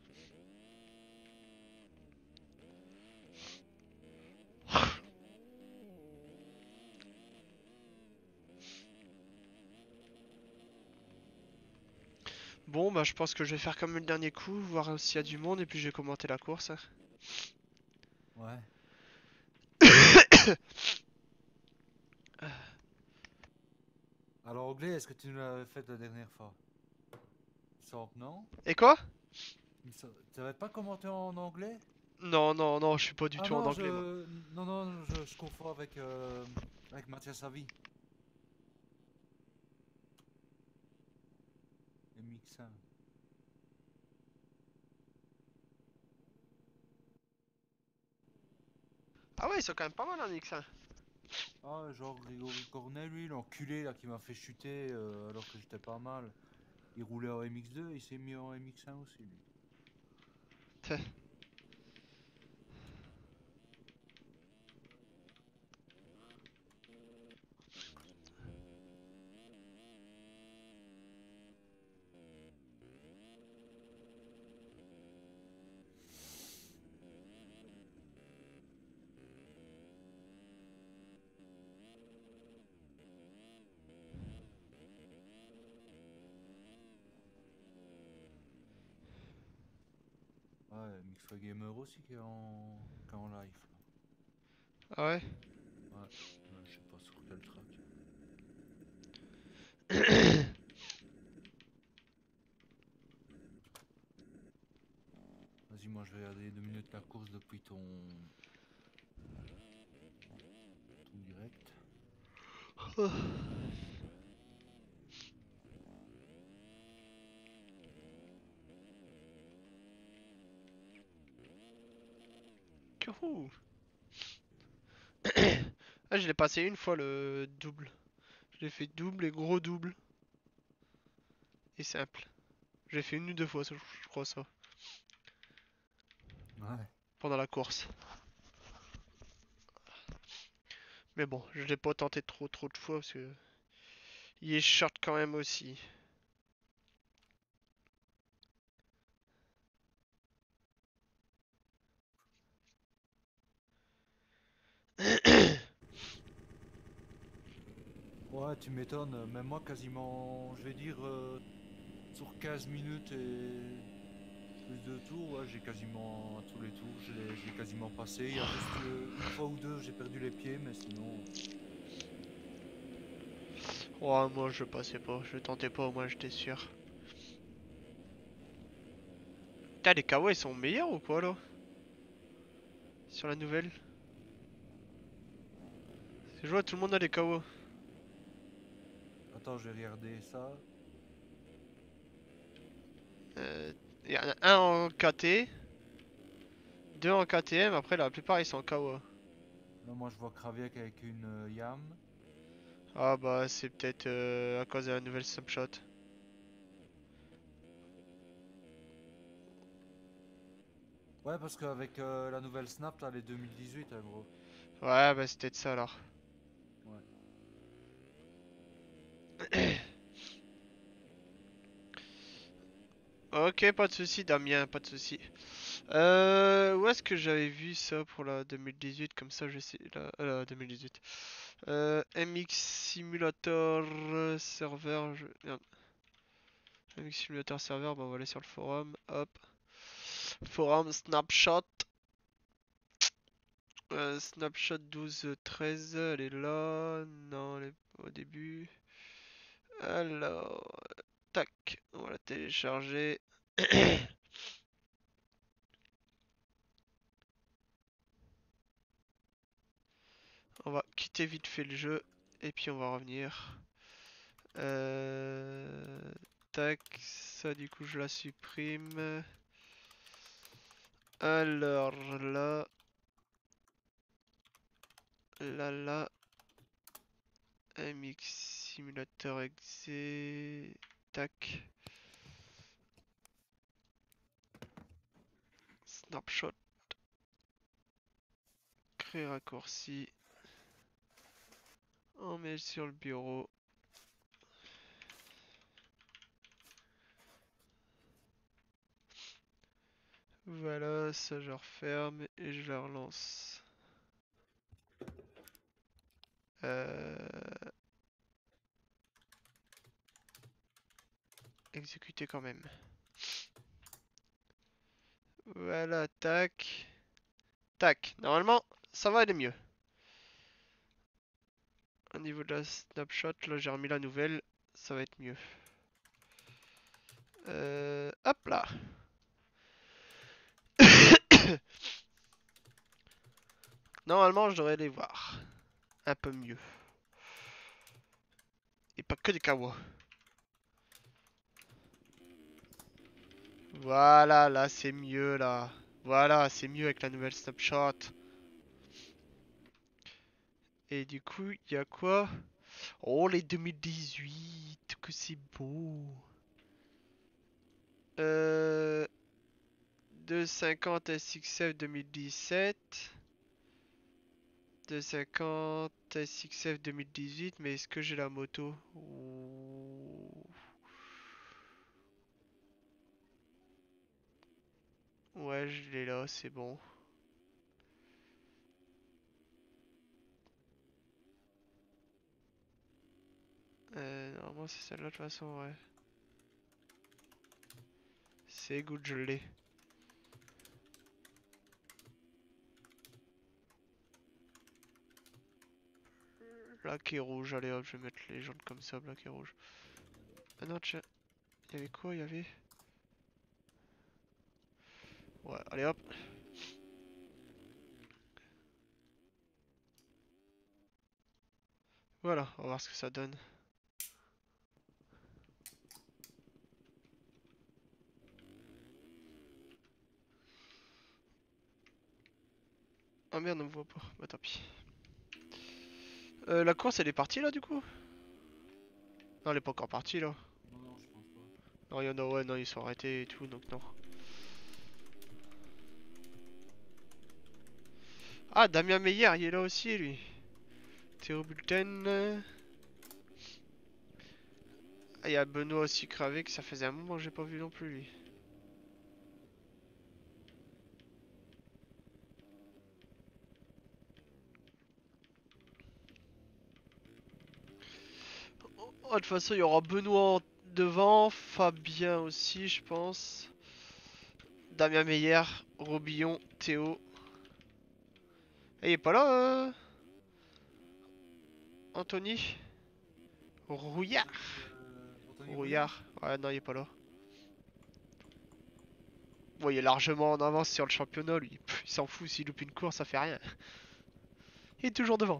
Bon bah je pense que je vais faire comme le dernier coup, voir s'il y a du monde et puis je vais commenter la course, hein.
Ouais. Alors, anglais, est-ce que tu nous l'avais fait la dernière fois? Il semble, non?
Et quoi?
Tu n'avais pas commenté en anglais?
Non, non, non, je suis pas du
Ah
tout en
non,
anglais moi.
je confonds avec Mathias Savi, MX1.
Ah ouais, ils sont quand même pas mal en X1.
Ah, genre Grégory Cornet, lui, l'enculé là qui m'a fait chuter alors que j'étais pas mal. Il roulait en MX2, il s'est mis en MX1 aussi, lui. Ouais, MX3 Gamer aussi qui est en live.
Ah ouais?
Là. Ouais, je sais pas sur quel track. Vas-y, moi je vais regarder 2 minutes la course depuis ton direct.
Youhou. Ah, je l'ai passé une fois le double. Je l'ai fait double et gros double. Et simple. J'ai fait une ou deux fois, je crois ça.
Ouais.
Pendant la course. Mais bon, je l'ai pas tenté trop de fois parce que il est short quand même aussi.
Ouais, tu m'étonnes, même moi quasiment, je vais dire, sur 15 minutes et plus de tours, ouais, j'ai quasiment tous les tours, je l'ai quasiment passé. Il y a juste une fois ou deux, j'ai perdu les pieds, mais sinon.
Ouais, moi je passais pas, je tentais pas, au moins j'étais sûr. Putain, les KO ils sont meilleurs ou quoi là? Sur la nouvelle? Je vois tout le monde a les KO.
Attends, je vais regarder ça.
Il y en a un en KT, deux en KTM, après la plupart ils sont en KO.
Là, moi, je vois Kraviak avec une Yam.
Ah bah c'est peut-être à cause de la nouvelle snapshot.
Ouais, parce qu'avec la nouvelle Snap, t'as les 2018, hein, gros.
Ouais bah c'est peut-être ça alors.
Ouais.
Ok, pas de souci, Damien, pas de souci. Où est-ce que j'avais vu ça pour la 2018? Comme ça, je sais. La 2018. MX Simulator Server. Merde. MX Simulator Server, bah on va aller sur le forum. Hop. Forum Snapshot. Snapshot 12-13, elle est là. Non, elle est au début. Alors, tac, on va la télécharger. On va quitter vite fait le jeu et puis on va revenir. Tac, ça du coup je la supprime. Alors là, là, MX Simulator exe. Tac. Snapshot. Créer raccourci. On met sur le bureau. Voilà, ça je referme et je la relance. Exécuter quand même. Voilà, tac. Tac. Normalement, ça va aller mieux. Au niveau de la snapshot, là j'ai remis la nouvelle. Ça va être mieux. Hop là. Normalement, je devrais les voir. Un peu mieux. Et pas que des kawas. Voilà, là c'est mieux là. Voilà, c'est mieux avec la nouvelle snapshot. Et du coup, il y a quoi? Oh, les 2018, que c'est beau. 250 SXF 2017. 250 SXF 2018, mais est-ce que j'ai la moto? Ouais, je l'ai là, c'est bon. Normalement c'est celle-là de toute façon, ouais. C'est good, je l'ai. Black et rouge, allez hop, je vais mettre les jantes comme ça, black et rouge. Ah non, tiens, il y avait quoi? Il y avait... Ouais, allez hop. Voilà, on va voir ce que ça donne. Ah merde, on me voit pas. Bah tant pis. La course, elle est partie là du coup? Non, elle est pas encore partie là.
Non, non, je pense pas.
Non, il y en a, ouais, non, ils sont arrêtés et tout, donc non. Ah, Damien Meyer, il est là aussi, lui. Théo Bulten. Ah, il y a Benoît aussi crevé, que ça faisait un moment que j'ai pas vu non plus, lui. Oh, de toute façon, il y aura Benoît devant, Fabien aussi, je pense. Damien Meyer, Robillon, Théo. Et il est pas là, Anthony? Rouillard.
Anthony Rouillard?
Rouillard. Ouais, non, il est pas là. Bon, il est largement en avance sur le championnat, lui. Pff, il s'en fout, s'il loupe une course, ça fait rien. Il est toujours devant.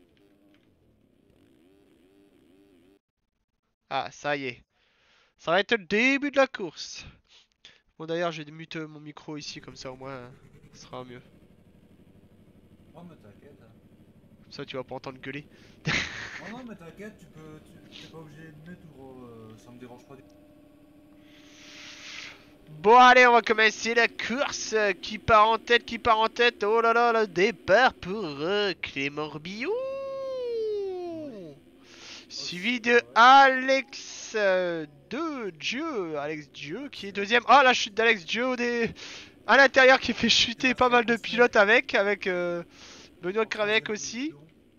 Ah, ça y est. Ça va être le début de la course. Bon, d'ailleurs, j'ai mute mon micro ici, comme ça au moins, ça sera mieux.
Oh, mais t'inquiète. Hein.
Comme ça, tu vas pas entendre gueuler.
Non, non, mais t'inquiète, t'es pas obligé de mettre, gros, ça me dérange pas.
Bon, allez, on va commencer la course. Qui part en tête, qui part en tête? Oh là là, le départ pour Clément Billou. Suivi de Alex Dieu. Alex Dieu qui est deuxième. Ah, la chute d'Alex Dieu à l'intérieur qui fait chuter pas mal de pilotes avec Benoît Kravec aussi.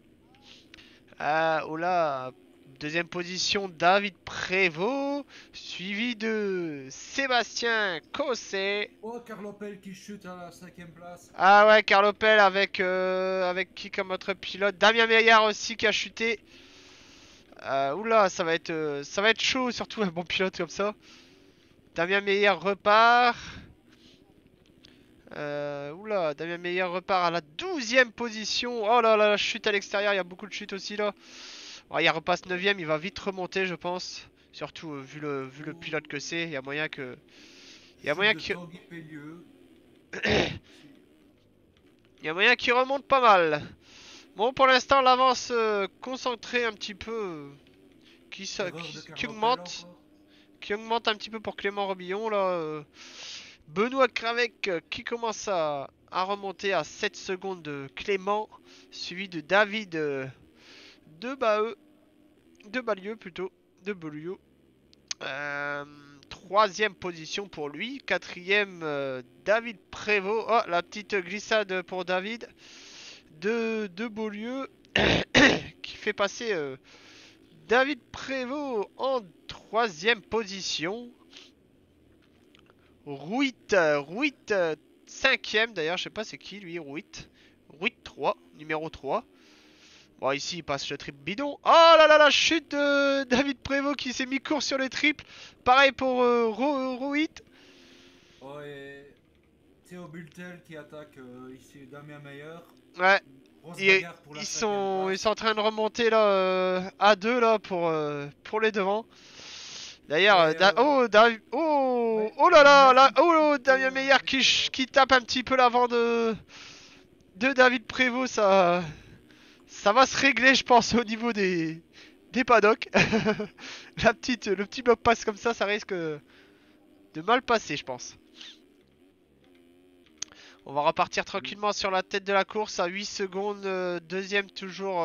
Oh là, deuxième position David Prévost, suivi de Sébastien Cosset.
Oh, Carlopel qui chute à la 5ème place.
Ah ouais, Carlopel avec qui comme autre pilote? Damien Meillard aussi qui a chuté. Oula, ça va être chaud, surtout un bon pilote comme ça. Damien Meillard repart. Oula, Damien Meyer repart à la 12e position. Oh là là, la chute à l'extérieur, il y a beaucoup de chutes aussi là. Oh, il repasse 9e, il va vite remonter, je pense. Surtout vu le pilote que c'est, il y a moyen que. Il y a
Chute
moyen
de
qu'il
Tanguy Pellieu.
il y a moyen qu'il remonte pas mal. Bon, pour l'instant, l'avance concentrée un petit peu.
Erreur de
Qui
Carvapel
augmente.
encore.
Qui augmente un petit peu pour Clément Robillon là. Benoît Cravec qui commence à remonter à 7 secondes de Clément, suivi de David de Baeux, de Balieu plutôt, de Beaulieu. Troisième position pour lui, quatrième David Prévost. Oh, la petite glissade pour David de Beaulieu qui fait passer David Prévost en troisième position. Rouit, cinquième d'ailleurs, je sais pas c'est qui lui, Rouit 3, numéro 3. Bon, ici il passe le triple bidon. Oh là là, la chute de David Prévost qui s'est mis court sur le triple. Pareil pour Rouit.
Oh, et Théo Bultel qui attaque ici Damien Meyer.
Ouais,
Grosse bagarre pour la
ils
5ème
sont, ils
place.
sont en train de remonter là à 2 là pour les devants. D'ailleurs,
Et ouais,
oh là là,
merci
oh,
Théo
Damien Meyer
avec,
qui tape un petit peu l'avant de David Prévost, ça va se régler, je pense, au niveau des paddocks. Le petit bloc passe comme ça risque de mal passer, je pense. On va repartir tranquillement sur la tête de la course à 8 secondes. Deuxième toujours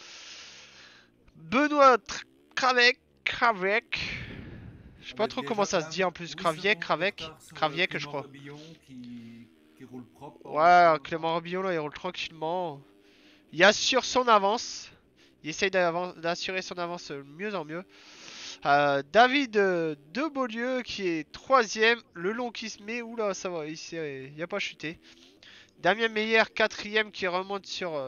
Benoît Kravec. Je sais pas
avec
trop comment
déjà
ça
quand
se dit
même
en plus.
8 secondes de retard sur
Kraviec, je
Clément
crois.
Rebillon qui roule propre
Ouais,
pour le
Clément
moment.
Robillon là, il roule tranquillement. Il assure son avance. Il essaye d'assurer son avance de mieux en mieux. David de Beaulieu qui est troisième. Le long qui se met. Oula, ça va, il a pas chuté. Damien Meyer, quatrième, qui remonte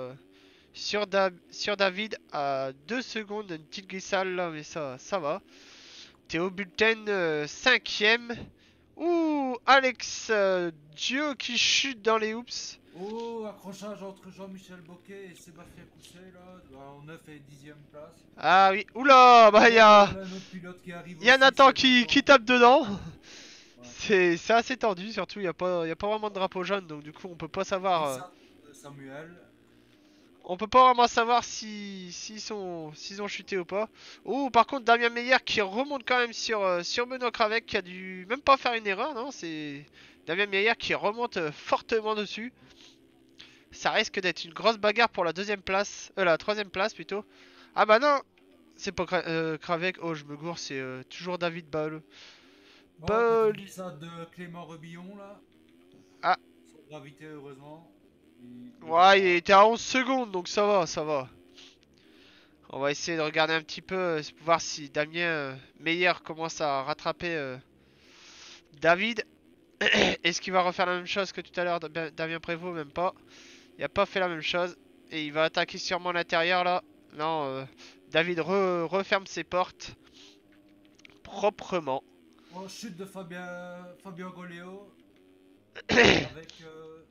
sur David à 2 secondes. Une petite glissade là, mais ça va. Théo Bulten, cinquième. Ouh, Alex Dieu qui chute dans les hoops.
Oh, accrochage entre Jean-Michel Boquet et Sébastien Cousset là, en 9 et 10ème place.
Ah oui, oula, bah
Oh, voilà un autre pilote qui arrive
y a
aussi,
Nathan
c'est
qui
Nathan.
tape dedans.
Ouais.
C'est assez tendu, surtout y a pas vraiment de drapeau jaune, donc du coup on peut pas savoir.
Rissat Samuel.
On peut pas vraiment savoir s'ils ont chuté ou pas. Oh, par contre Damien Meyer qui remonte quand même sur Benoît Cravec qui a dû même pas faire une erreur, non? C'est Damien Meyer qui remonte fortement dessus. Ça risque d'être une grosse bagarre pour la deuxième place, la troisième place plutôt. Ah bah non, c'est pas Cravec. Oh, je me gourre, c'est toujours David Ball.
Oh, petite
Ball.
glissade de Clément Rebillon là.
Ah,
Sans gravité heureusement. Il
ouais, il
reprend.
était à 11 secondes, donc ça va, ça va. On va essayer de regarder un petit peu, pour voir si Damien Meyer commence à rattraper David. Est-ce qu'il va refaire la même chose que tout à l'heure, Damien Prévost? Même pas. Il a pas fait la même chose. Et il va attaquer sûrement l'intérieur là. Non, David referme ses portes proprement.
Oh, chute de Fabien Goléo. Avec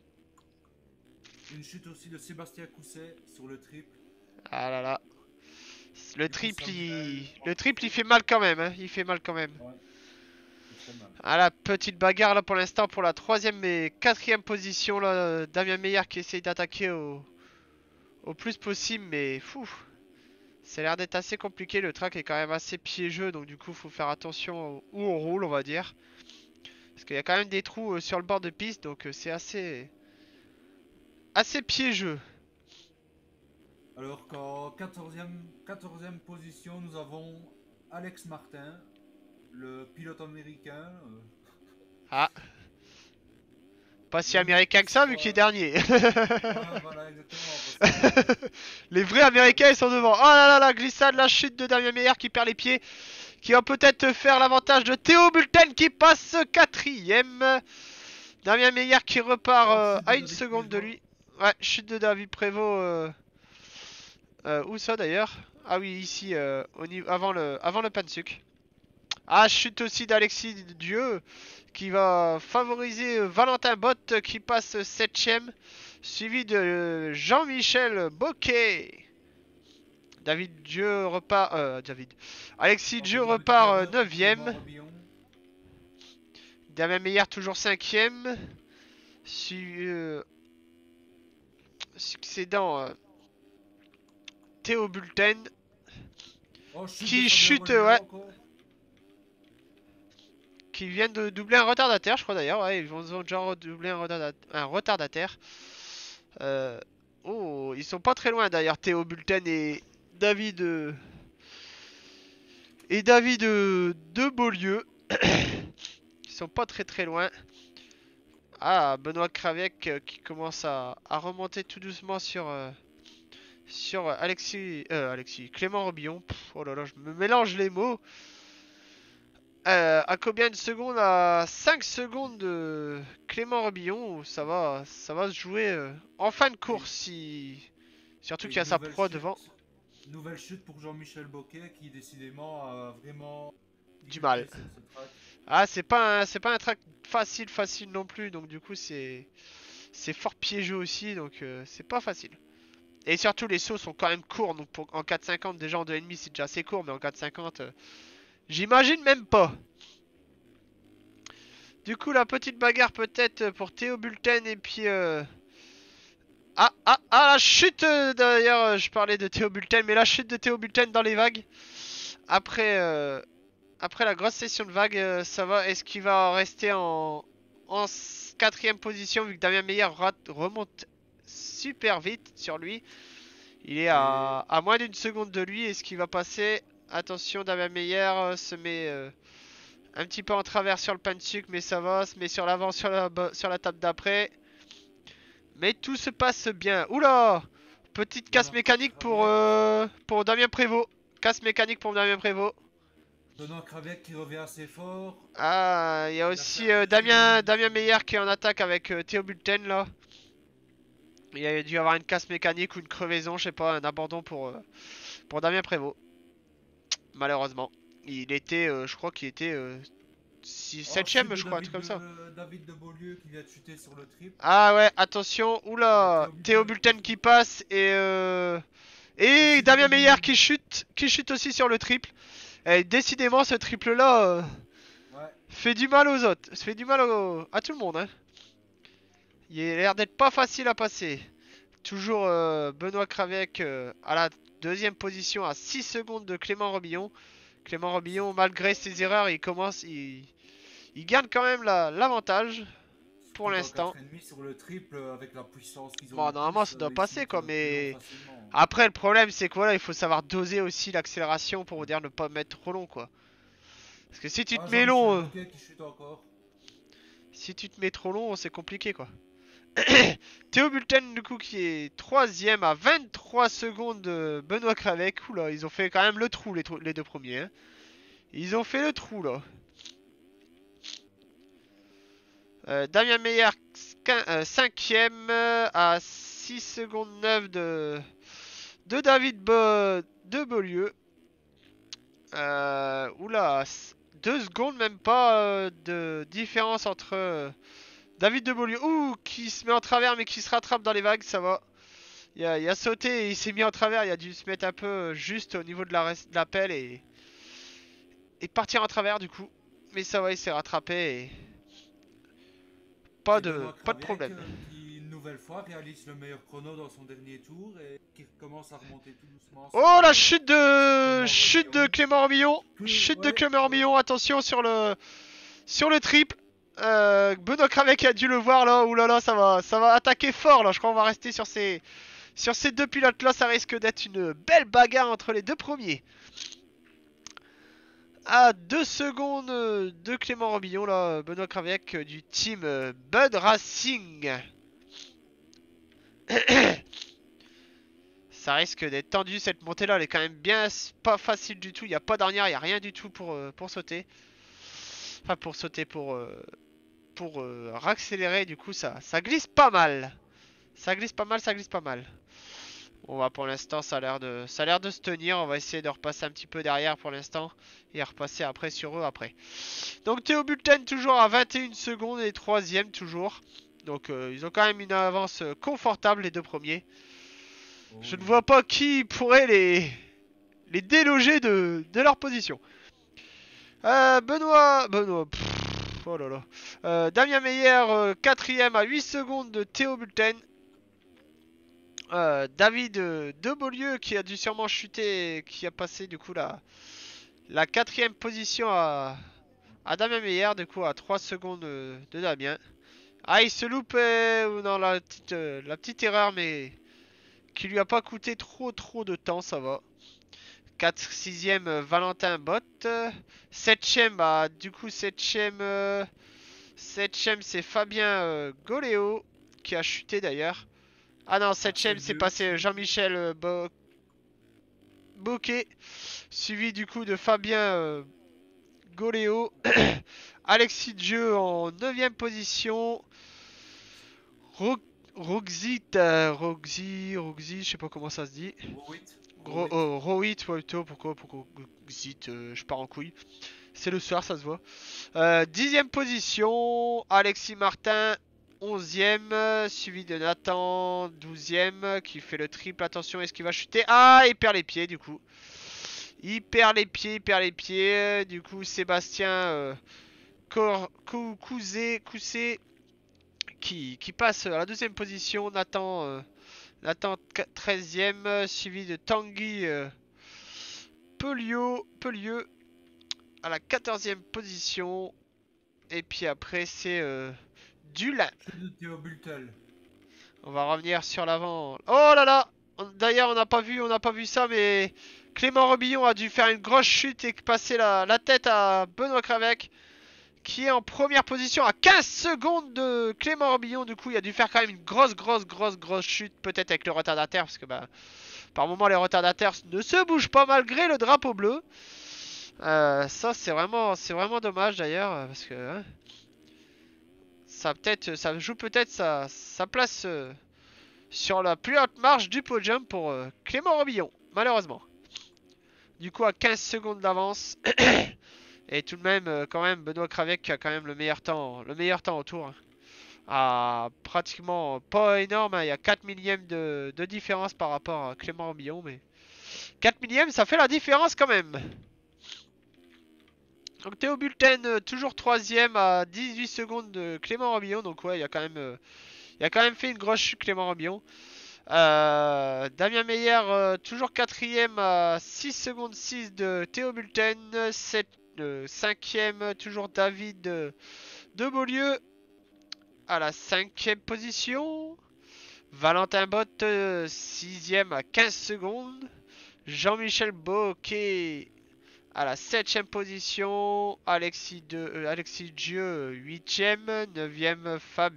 une chute aussi de Sébastien Cousset sur le triple.
Ah là là.
Et puis Samuel.
Le triple, il fait mal quand même. Hein. Il fait mal quand même.
Ouais, c'est très mal.
Ah, la petite bagarre là pour l'instant pour la troisième et quatrième position là. Damien Meyer qui essaye d'attaquer au plus possible, mais fou. Ça a l'air d'être assez compliqué. Le track est quand même assez piégeux, donc du coup, faut faire attention où on roule, on va dire. Parce qu'il y a quand même des trous sur le bord de piste, donc c'est assez piégeux.
Alors qu'en 14e position, nous avons Alex Martin, le pilote américain.
Ah, pas si
Le mec
américain
qui
que ça vu qu'il est
sera.
dernier.
Ouais, voilà, exactement. Parce que.
Les vrais américains ils sont devant. Oh là là, la glissade, la chute de Damien Meyer qui perd les pieds. Qui va peut-être faire l'avantage de Théo Bulten qui passe quatrième. Damien Meyer qui repart
Oh, chute de
à une
David
seconde de
Prévost.
lui. Ouais, chute de David Prévost. Où ça d'ailleurs? Ah oui, ici, avant le pan sucre. Ah, chute aussi d'Alexis Dieu qui va favoriser Valentin Bott qui passe 7ème, suivi de Jean-Michel Boquet. David Dieu repart. Alexis Dieu
Encore une petite
repart
erreur pour Clément
9ème.
Robillon.
Damien Meyer toujours 5ème. Succédant Théo Bulten
Oh, chute de
qui
Fabien
chute,
Rollier
ouais.
encore.
Qui viennent de doubler un retardataire, je crois d'ailleurs. Ouais, ils ont déjà redoubler un retardataire. Oh, ils sont pas très loin d'ailleurs, Théo Bulten et David. De Beaulieu. Ils sont pas très loin. Ah, Benoît Kraviec qui commence à remonter tout doucement sur Alexis Clément Robillon. Pff, oh là là, je me mélange les mots. À combien de secondes? À 5 secondes de Clément Robillon. Ça va se jouer en fin de course. Surtout
Et
qu'il y a sa pro devant.
Nouvelle chute pour Jean-Michel Boquet qui décidément a vraiment
Du
lutté
mal.
sur ce track.
Ah, c'est pas un track facile non plus. Donc du coup, c'est fort piégeux aussi. Donc c'est pas facile. Et surtout, les sauts sont quand même courts. Donc en 4,50, déjà en 2,5, c'est déjà assez court. Mais en 4,50, j'imagine même pas. Du coup, la petite bagarre peut-être pour Théo Bulten et puis... la chute d'ailleurs, je parlais de Théo Bulten, mais la chute de Théo Bulten dans les vagues. Après, après la grosse session de vagues, ça va. Est-ce qu'il va rester en quatrième position vu que Damien Meyer remonte super vite sur lui? Il est à moins d'une seconde de lui. Est-ce qu'il va passer? Attention, Damien Meyer se met un petit peu en travers sur le pain de sucre, mais ça va. Se met sur l'avant sur la table d'après. Mais tout se passe bien. Oula! Petite casse mécanique pour Damien Prévost. Casse mécanique pour Damien Prévost.
Benoît Kraviec qui revient assez fort.
Ah, il y a
Il a
aussi
fait un
Damien Meyer qui est en attaque avec Théo Bulten là. Il a dû avoir une casse mécanique ou une crevaison, je sais pas, un abandon pour Damien Prévost. Malheureusement. Il était, je crois qu'il était 7ème, je crois, un truc comme ça.
David de Beaulieu qui vient de chuter sur le trip.
Ah ouais, attention, oula, Théo Bulten qui passe et Damien Meyer qui chute aussi sur le triple. Et décidément, ce triple là
Ouais.
fait du mal aux autres, fait du mal à tout le monde. Hein. Il a l'air d'être pas facile à passer. Toujours Benoît Kraviec à la deuxième position à 6 secondes de Clément Robillon. Clément Robillon, malgré ses erreurs, il gagne quand même l'avantage pour l'instant.
Sur le triple avec la puissance qu'ils ont.
Bon, normalement, ça doit
ils
passer quoi,
chutent
mais
facilement.
après, le problème, c'est que voilà, il faut savoir doser aussi l'accélération pour dire ne pas mettre trop long quoi. Parce que si tu te mets long,
Boquet qui chute encore.
si tu te mets trop long, c'est compliqué quoi. Théo Bulten du coup qui est 3ème à 23 secondes de Benoît Kraviec. Oula, ils ont fait quand même le trou les deux premiers. Hein. Ils ont fait le trou là. Damien Meyer 5ème à 6 secondes 9 de David de Beaulieu. Oula, 2 secondes même pas de différence entre David de Beaulieu. Ouh, qui se met en travers mais qui se rattrape dans les vagues, ça va. Il a sauté et il s'est mis en travers, il a dû se mettre un peu juste au niveau de la pelle et partir en travers du coup. Mais ça va, il s'est rattrapé et pas de problème.
Qui une nouvelle fois réalise le meilleur chrono dans son dernier tour et qui commence à remonter tout doucement.
Oh la chute de Clément Robillon. Chute de Clément Robillon, attention sur le triple. Benoît Kraviec a dû le voir là. Ouh là là, ça va attaquer fort là. Je crois qu'on va rester sur ces deux pilotes là. Ça risque d'être une belle bagarre entre les deux premiers. À 2 secondes de Clément Robillon là, Benoît Kraviec du team Bud Racing. Ça risque d'être tendu cette montée là, elle est quand même bien pas facile du tout, il n'y a pas d'arrière, il n'y a rien du tout pour sauter. Enfin pour sauter, pour accélérer du coup ça glisse pas mal. Ça glisse pas mal. On va pour l'instant, ça a l'air de se tenir. On va essayer de repasser un petit peu derrière pour l'instant et repasser après sur eux après. Donc Théo Bulten toujours à 21 secondes et troisième toujours. Donc ils ont quand même une avance confortable les deux premiers.
Oh
Je ne
oui.
vois pas qui pourrait les déloger de leur position. Benoît, oh là là. Damien Meyer, quatrième à 8 secondes de Théo Bulten. David de Beaulieu qui a dû sûrement chuter et qui a passé du coup la quatrième position à Damien Meyer, du coup à 3 secondes de Damien. Ah, il se loupe dans la petite erreur, mais qui lui a pas coûté trop de temps, ça va. 4 6ème Valentin Bott. 7ème, bah du coup 7ème c'est Fabien Goléo qui a chuté d'ailleurs. Ah non, 7ème
Marcel
c'est
Dieu
passé
aussi.
Jean-Michel Bocquet, suivi du coup de Fabien Goléo. Alexis Dieu en 9ème position. Ro Roxit, Roxy, je sais pas comment ça se dit.
Rowit. Rowit.
Rohit, ouais, plutôt, pourquoi Roxit, je pars en couille. C'est le soir, ça se voit. 10ème position, Alexis Martin, 11ème, suivi de Nathan, 12ème, qui fait le triple. Attention, est-ce qu'il va chuter? Ah, il perd les pieds, du coup. Il perd les pieds, il perd les pieds. Du coup, Sébastien Coussé qui passe à la deuxième position. Nathan 13ème, suivi de Tanguy Pellieu à la 14ème position. Et puis après, c'est Dulin.
Chute de Théo Bultel.
On va revenir sur l'avant. Oh là là! D'ailleurs, on n'a pas vu ça, mais Clément Robillon a dû faire une grosse chute et passer la tête à Benoît Cravec, qui est en première position à 15 secondes de Clément Robillon. Du coup, il a dû faire quand même une grosse chute, peut-être avec le retardataire, parce que bah, par moment, les retardataires ne se bougent pas malgré le drapeau bleu. Ça, c'est vraiment dommage d'ailleurs, parce que hein, ça joue peut-être sa place sur la plus haute marche du podium pour Clément Robillon, malheureusement. Du coup, à 15 secondes d'avance. Et tout de même, quand même, Benoît Cravec qui a quand même le meilleur temps au tour. Hein. À pratiquement pas énorme, hein. Il y a 4 millièmes de différence par rapport à Clément Robillon, mais 4 millièmes, ça fait la différence quand même. Donc Théo Bulten, toujours troisième à 18 secondes de Clément Robillon. Donc ouais, il a quand même fait une grosse chute Clément Robillon. Damien Meyer, toujours quatrième à 6 secondes 6 de Théo Bulten. 5ème, toujours David de Beaulieu à la 5ème position. Valentin Bott, 6ème à 15 secondes. Jean-Michel Bocquet à la 7ème position. Alexis Dieu, 8ème. 9ème,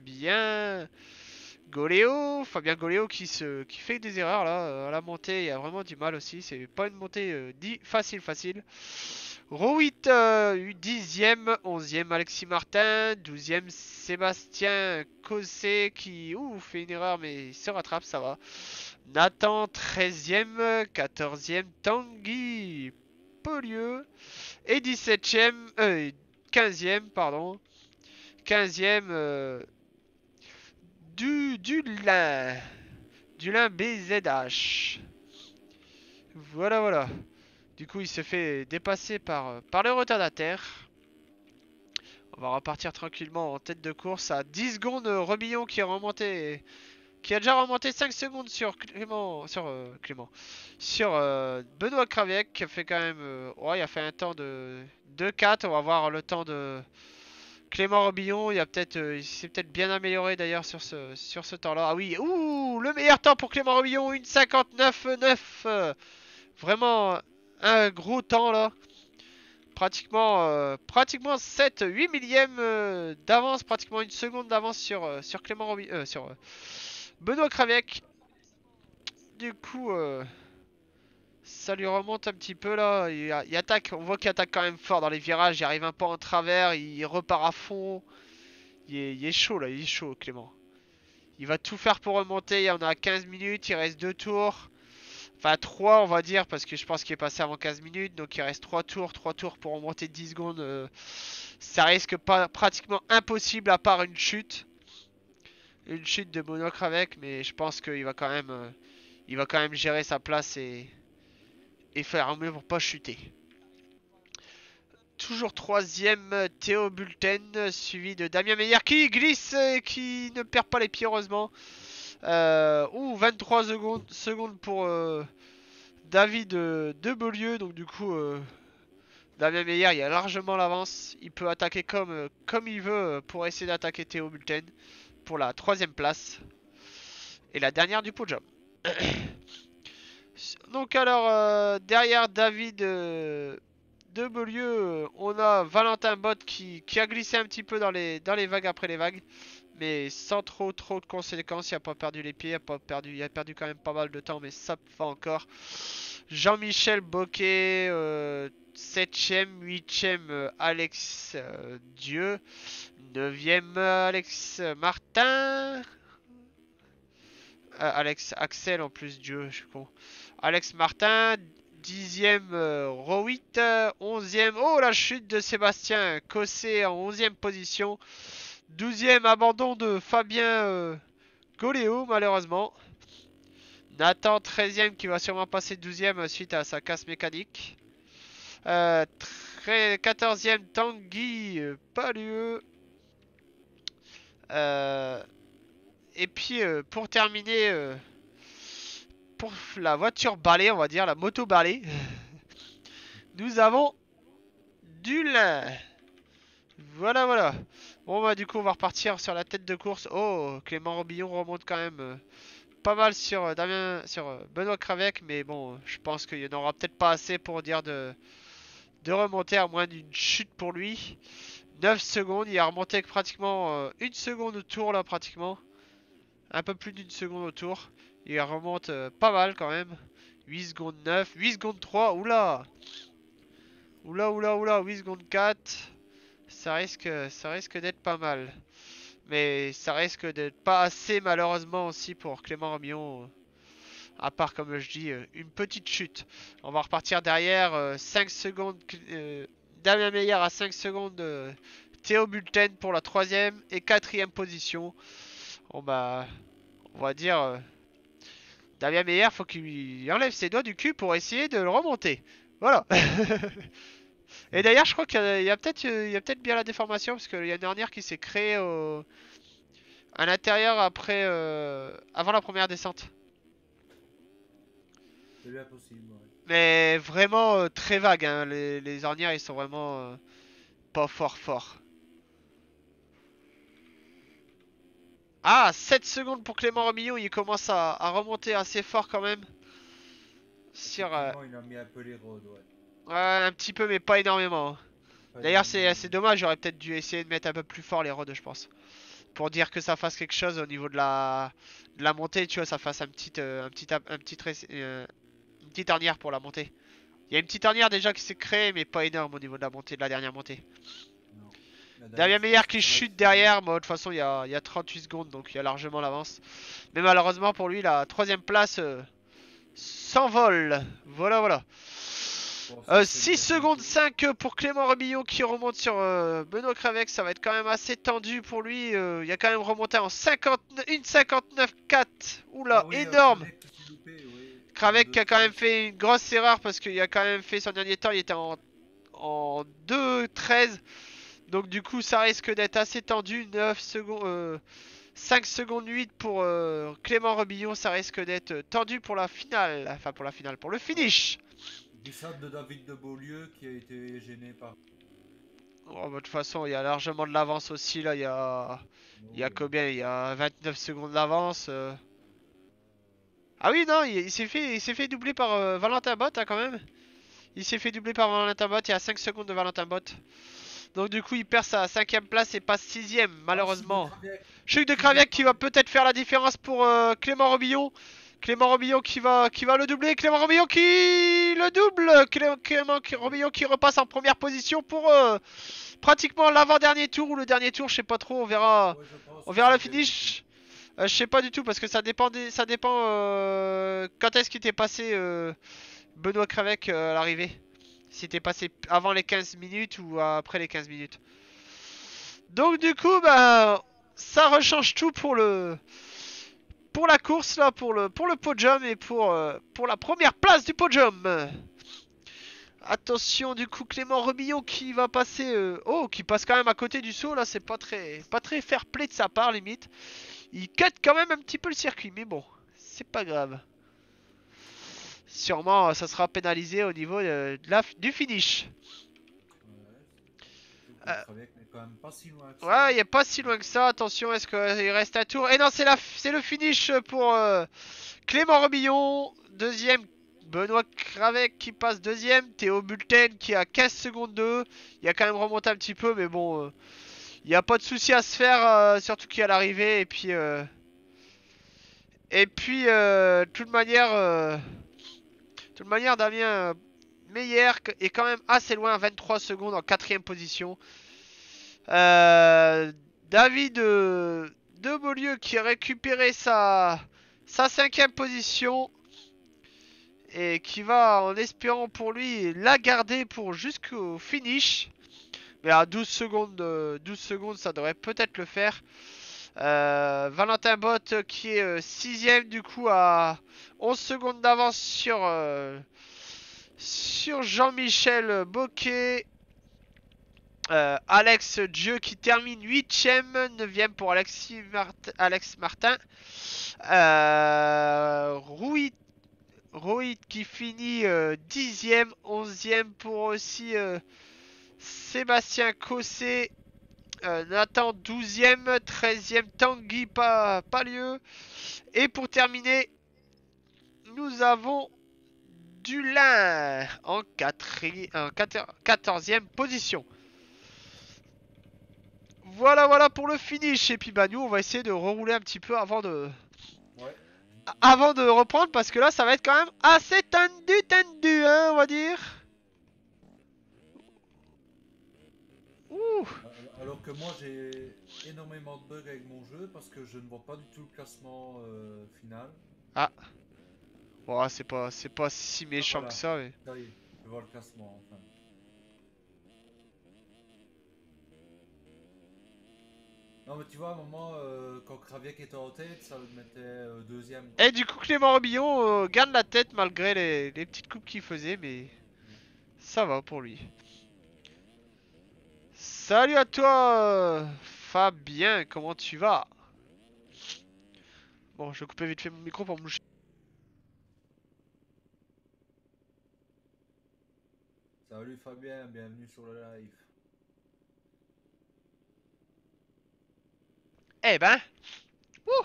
Fabien Goléo qui fait des erreurs là. À la montée, il a vraiment du mal aussi. C'est pas une montée facile. Rowit, 10ème, 11ème Alexis Martin, 12ème Sébastien Cossé qui fait une erreur mais il se rattrape, ça va. Nathan 13ème, 14ème Tanguy Pellieu et 17ème, 15ème pardon, 15ème Dulin BZH. Voilà. Du coup, il se fait dépasser par le retardataire. On va repartir tranquillement en tête de course à 10 secondes. Rebillon qui a déjà remonté 5 secondes sur sur Benoît Cravec qui a fait quand même, ouais, il a fait un temps de 2-4. On va voir le temps de Clément Robillon. Il s'est peut-être bien amélioré d'ailleurs sur ce temps-là. Ah oui, le meilleur temps pour Clément Robillon, 1,59,9. Vraiment un gros temps là. Pratiquement 7-8 millièmes d'avance, pratiquement une seconde d'avance sur Clément Robillon, sur Benoît Cravec. Du coup, ça lui remonte un petit peu là. Il attaque, on voit qu'il attaque quand même fort dans les virages. Il arrive un peu en travers, il repart à fond. Il est chaud là, il est chaud Clément. Il va tout faire pour remonter. On a 15 minutes, il reste 2 tours. Enfin 3 on va dire, parce que je pense qu'il est passé avant 15 minutes. Donc il reste 3 tours pour remonter 10 secondes. Ça risque pas pratiquement impossible à part une chute. Une chute de monocre avec, mais je pense qu'il va il va quand même gérer sa place et faire un mieux pour pas chuter. Toujours troisième, Théo Bulten, suivi de Damien Meyer qui glisse et qui ne perd pas les pieds heureusement. 23 secondes pour David de Beaulieu, donc du coup Damien Meyer il a largement l'avance. Il peut attaquer comme il veut pour essayer d'attaquer Théo Bulten pour la troisième place. Et la dernière du podium. Donc alors derrière David de Beaulieu, on a Valentin Bott qui a glissé un petit peu dans les vagues après les vagues. Mais sans trop de conséquences, il n'a pas perdu les pieds, il a perdu quand même pas mal de temps, mais ça va encore. Jean-Michel Boquet, 7ème, 8ème Alex Dieu, 9ème Alex Martin. Alex Axel en plus, Dieu, je suis con. Alex Martin, 10ème Rowit, 11ème. Oh la chute de Sébastien Cossé en 11ème position. 12ème abandon de Fabien Goléo malheureusement. Nathan 13ème qui va sûrement passer 12ème suite à sa casse mécanique. 14ème Tanguy Palueux. Et puis pour terminer, pour la voiture balai, on va dire, la moto balai, nous avons Dulin. Voilà. Bon bah du coup on va repartir sur la tête de course. Oh, Clément Robillon remonte quand même pas mal sur Benoît Cravec, mais bon, je pense qu'il n'y en aura peut-être pas assez pour dire de remonter à moins d'une chute pour lui. 9 secondes, il a remonté pratiquement une seconde au tour là pratiquement. Un peu plus d'une seconde au tour. Il remonte pas mal quand même. 8 secondes 9, 8 secondes 3, oula 8 secondes 4. Ça risque d'être pas mal. Mais ça risque d'être pas assez malheureusement aussi pour Clément Romillon. À part comme je dis, une petite chute. On va repartir derrière. 5 secondes. Damien Meyer à 5 secondes. Théo Bulten pour la 3ème et 4ème position. Bon bah, on va dire... Damien Meyer, faut qu'il enlève ses doigts du cul pour essayer de le remonter. Voilà. Et d'ailleurs, je crois qu'il y a peut-être bien la déformation parce qu'il y a une dernière qui s'est créée à l'intérieur après, avant la première descente.
C'est bien possible, ouais.
Mais vraiment très vague, hein. Les ornières, ils sont vraiment pas fort. Ah, 7 secondes pour Clément Romillon, il commence à remonter assez fort quand même. Sur,
Il a mis un peu les rods, ouais.
ouais, un petit peu, mais pas énormément. D'ailleurs, c'est dommage, j'aurais peut-être dû essayer de mettre un peu plus fort les rods, je pense. Pour dire que ça fasse quelque chose au niveau de la montée, tu vois, ça fasse une petite ornière pour la montée. Il y a une petite ornière déjà qui s'est créée, mais pas énorme au niveau de la montée, de la dernière montée. Damien Meyer qui chute derrière, mais de toute façon il y a 38 secondes, donc il y a largement l'avance. Mais malheureusement pour lui, la 3ème place s'envole. Voilà. 6 secondes 5 pour Clément Robillon qui remonte sur Benoît Cravec. Ça va être quand même assez tendu pour lui. Il y a quand même remonté en 59,4. Oula, énorme. Cravec qui a quand même fait une grosse erreur parce qu'il a quand même fait son dernier temps. Il était en 2,13. Donc du coup ça risque d'être assez tendu. 9 secondes, 5 secondes 8 pour Clément Robillon. Ça risque d'être tendu pour la finale. Enfin pour la finale, pour le finish.
Descente de David de Beaulieu qui a été gêné par...
Oh, de toute façon, il y a largement de l'avance aussi. Là, il y a combien? Il y a 29 secondes d'avance. Ah oui, non, il s'est fait doubler par Valentin Bott hein, quand même. Il s'est fait doubler par Valentin Bott. Il y a 5 secondes de Valentin Bott. Donc du coup, il perd sa 5ème place et passe 6ème, malheureusement. Chute de Craviac qui va peut-être faire la différence pour Clément Robillon. Clément Robillon qui va le doubler. Clément Robillon qui le double. Clément Robillon qui repasse en première position pour pratiquement l'avant-dernier tour ou le dernier tour, je sais pas trop. On verra le finish. Je sais pas du tout parce que ça dépend quand est-ce qu'il t'est passé Benoît Kravec à l'arrivée. Si t'es passé avant les 15 minutes ou après les 15 minutes. Donc du coup, bah, ça rechange tout pour la course là, pour le podium et pour la première place du podium. Attention du coup Clément Remillon qui va passer, oh, qui passe quand même à côté du saut là, c'est pas très fair play de sa part limite. Il cut quand même un petit peu le circuit, mais bon, c'est pas grave. Sûrement, ça sera pénalisé au niveau du finish.
Ouais, surtout que
Euh,
Kraviec n'est quand même pas si loin que
ouais,
ça.
il est pas si loin que ça. Attention, est-ce qu'il reste un tour? Et non, c'est le finish pour Clément Robillon. Deuxième, Benoît Kravec qui passe deuxième. Théo Bulten qui a 15 secondes de. Il a quand même remonté un petit peu, mais bon, il n'y a pas de souci à se faire, surtout qu'il y a l'arrivée. Et puis, de toute manière, Damien Meyer est quand même assez loin, 23 secondes en quatrième position. Euh, David de Beaulieu qui a récupéré sa cinquième position et qui va, en espérant pour lui, la garder pour jusqu'au finish. Mais à 12 secondes, 12 secondes, ça devrait peut-être le faire. Valentin Bott qui est sixième du coup à 11 secondes d'avance sur Jean-Michel Boquet. Alex Dieu qui termine 8ème, 9ème pour Alex Martin. Rouit qui finit 10ème, 11ème pour aussi Sébastien Cossé. Nathan 12ème, 13ème Tanguy Palieu. Et pour terminer, nous avons Dulin en 14ème position. Voilà pour le finish. Et puis bah nous on va essayer de rerouler un petit peu
Ouais.
avant de reprendre parce que là ça va être quand même assez tendu hein, on va dire. Ouh.
Alors que moi j'ai énormément de bugs avec mon jeu parce que je ne vois pas du tout le classement final.
Ah, bon, c'est pas si
Ah
méchant que
voilà,
ça mais.
ça y est, je vois le classement enfin. Non mais tu vois à un moment quand Kraviec était en tête ça le mettait deuxième quoi.
Et du coup Clément Robillon garde la tête malgré les petites coupes qu'il faisait mais
Ouais.
ça va pour lui. Salut à toi Fabien, comment tu vas? Bon, je vais couper vite fait mon micro pour me moucher.
Salut Fabien, bienvenue sur le live.
Eh ben, ouh,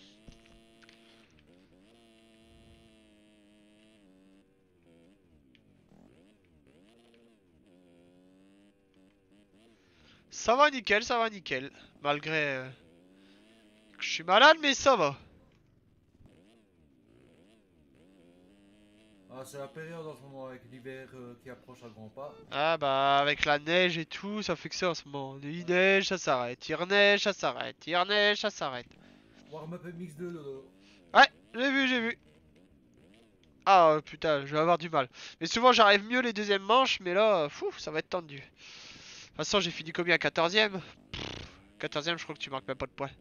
ça va nickel. Malgré que je suis malade, mais ça va.
Ah c'est la période en ce moment avec l'hiver qui approche à grands pas.
Ah bah avec la neige et tout, ça fait que ça en ce moment. Il neige, ça s'arrête. Il reneige, ça s'arrête. Il reneige, ça s'arrête.
Warm-up MX2 Dodo.
Ouais, j'ai vu. Ah putain, je vais avoir du mal. Mais souvent j'arrive mieux les deuxièmes manches, mais là, fou, ça va être tendu. De toute façon, j'ai fini combien? 14ème? 14ème, je crois que tu marques même pas de points.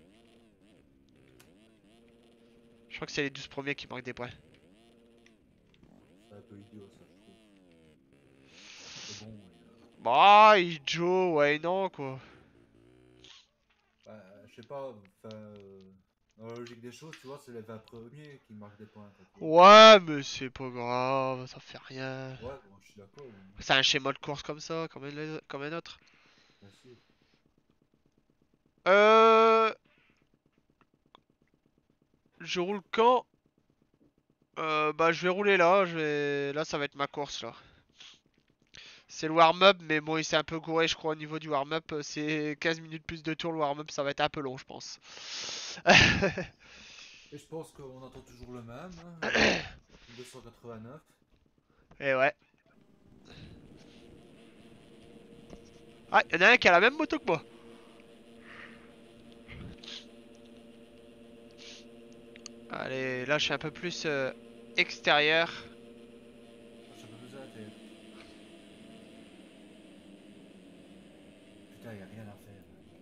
Je crois que c'est les 12 premiers qui marquent des points.
C'est un peu idiot ça je trouve. Mais bon,
Bah, Joe, ouais, non, quoi.
bah, je sais pas, enfin, dans la logique des choses, tu vois, c'est les 20 premiers qui marquent des points. Donc,
Ouais, mais c'est pas grave, ça fait rien.
ouais, bon, je suis d'accord,
C'est un schéma de course comme ça, comme un autre.
bien sûr.
Euh... Je roule quand? Bah, je vais rouler là, là, ça va être ma course, là. C'est le warm-up, mais bon, il s'est un peu gouré, je crois, au niveau du warm-up. C'est 15 minutes plus de tour, le warm-up, ça va être un peu long, je pense.
Et je pense qu'on entend toujours le même, hein, 289.
Et ouais. Ah, y'en a un qui a la même moto que moi. Allez, là je suis un peu plus extérieur.
Je peux poser la tête. Putain, y a rien à faire.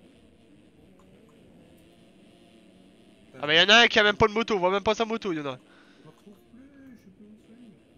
Putain,
Ah bah y'en a un qui a même pas de moto, on voit même pas sa moto, y'en a.
je me retrouve plus, je sais plus où c'est.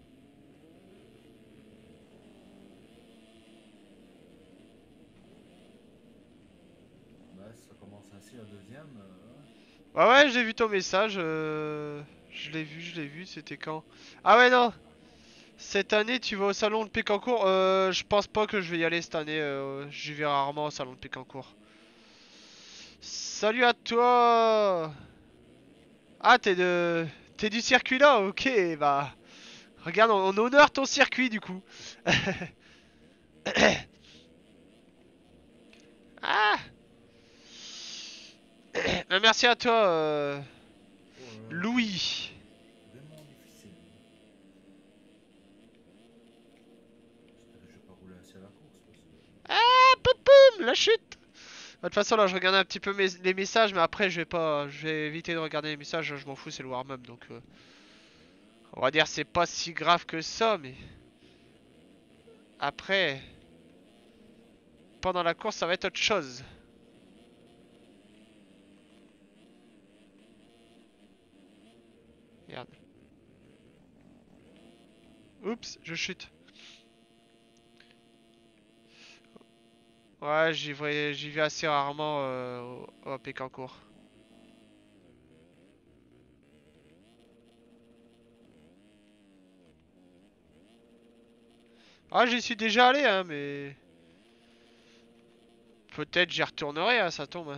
Bah, ça commence ainsi la deuxième.
Ouais ouais, j'ai vu ton message, je l'ai vu, c'était quand? Ah ouais non, cette année tu vas au salon de Pécancourt, je pense pas que je vais y aller cette année, j'y vais rarement au salon de Pécancourt. Salut à toi! Ah t'es du circuit là, ok, bah... Regarde, on honore ton circuit du coup. Ah! Merci à toi,
Oh là là,
Louis.
c'est vraiment difficile. J'espère que je vais pas rouler assez à la course parce que.
Ah, poum poum, la chute. De toute façon, là, je regardais un petit peu les messages, mais après, je vais éviter de regarder les messages. Je m'en fous, c'est le warm-up, donc on va dire c'est pas si grave que ça, mais après, pendant la course, ça va être autre chose. Merde. Oups, je chute. Ouais, j'y vais assez rarement au Pécancourt. Ah, j'y suis déjà allé, hein, mais peut-être j'y retournerai, hein, ça tombe, hein.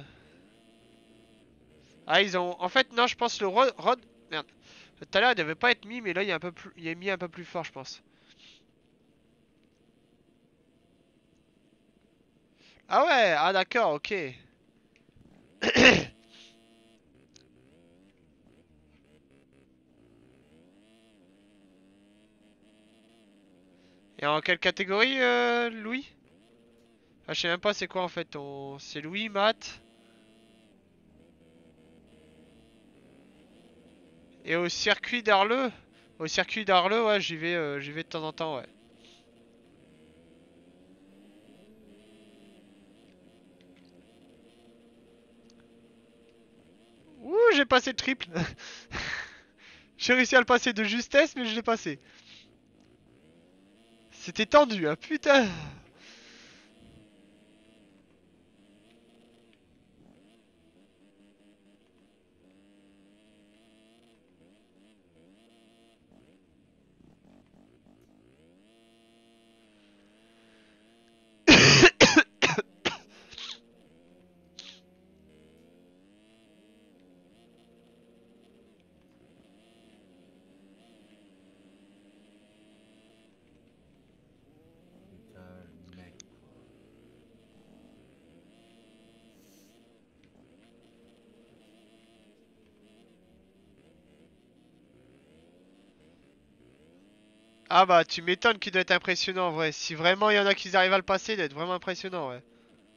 Ah, ils ont. En fait, non, je pense le Rod. Merde. Tout à l'heure, il devait pas être mis, mais là, il est un peu plus. Il est mis un peu plus fort, je pense. Ah ouais, ah d'accord, ok. Et en quelle catégorie, Louis? Ah, je sais même pas c'est quoi en fait. C'est Louis, Matt. Et au circuit d'Arleux? Au circuit d'Arleux, ouais, j'y vais de temps en temps, ouais. Ouh, j'ai passé le triple. J'ai réussi à le passer de justesse, mais je l'ai passé. C'était tendu, hein, putain.
Putain, le mec, quoi.
Ah bah, tu m'étonnes qu'il doit être impressionnant, en vrai. Si vraiment il y en a qui arrivent à le passer, il doit être vraiment impressionnant, ouais.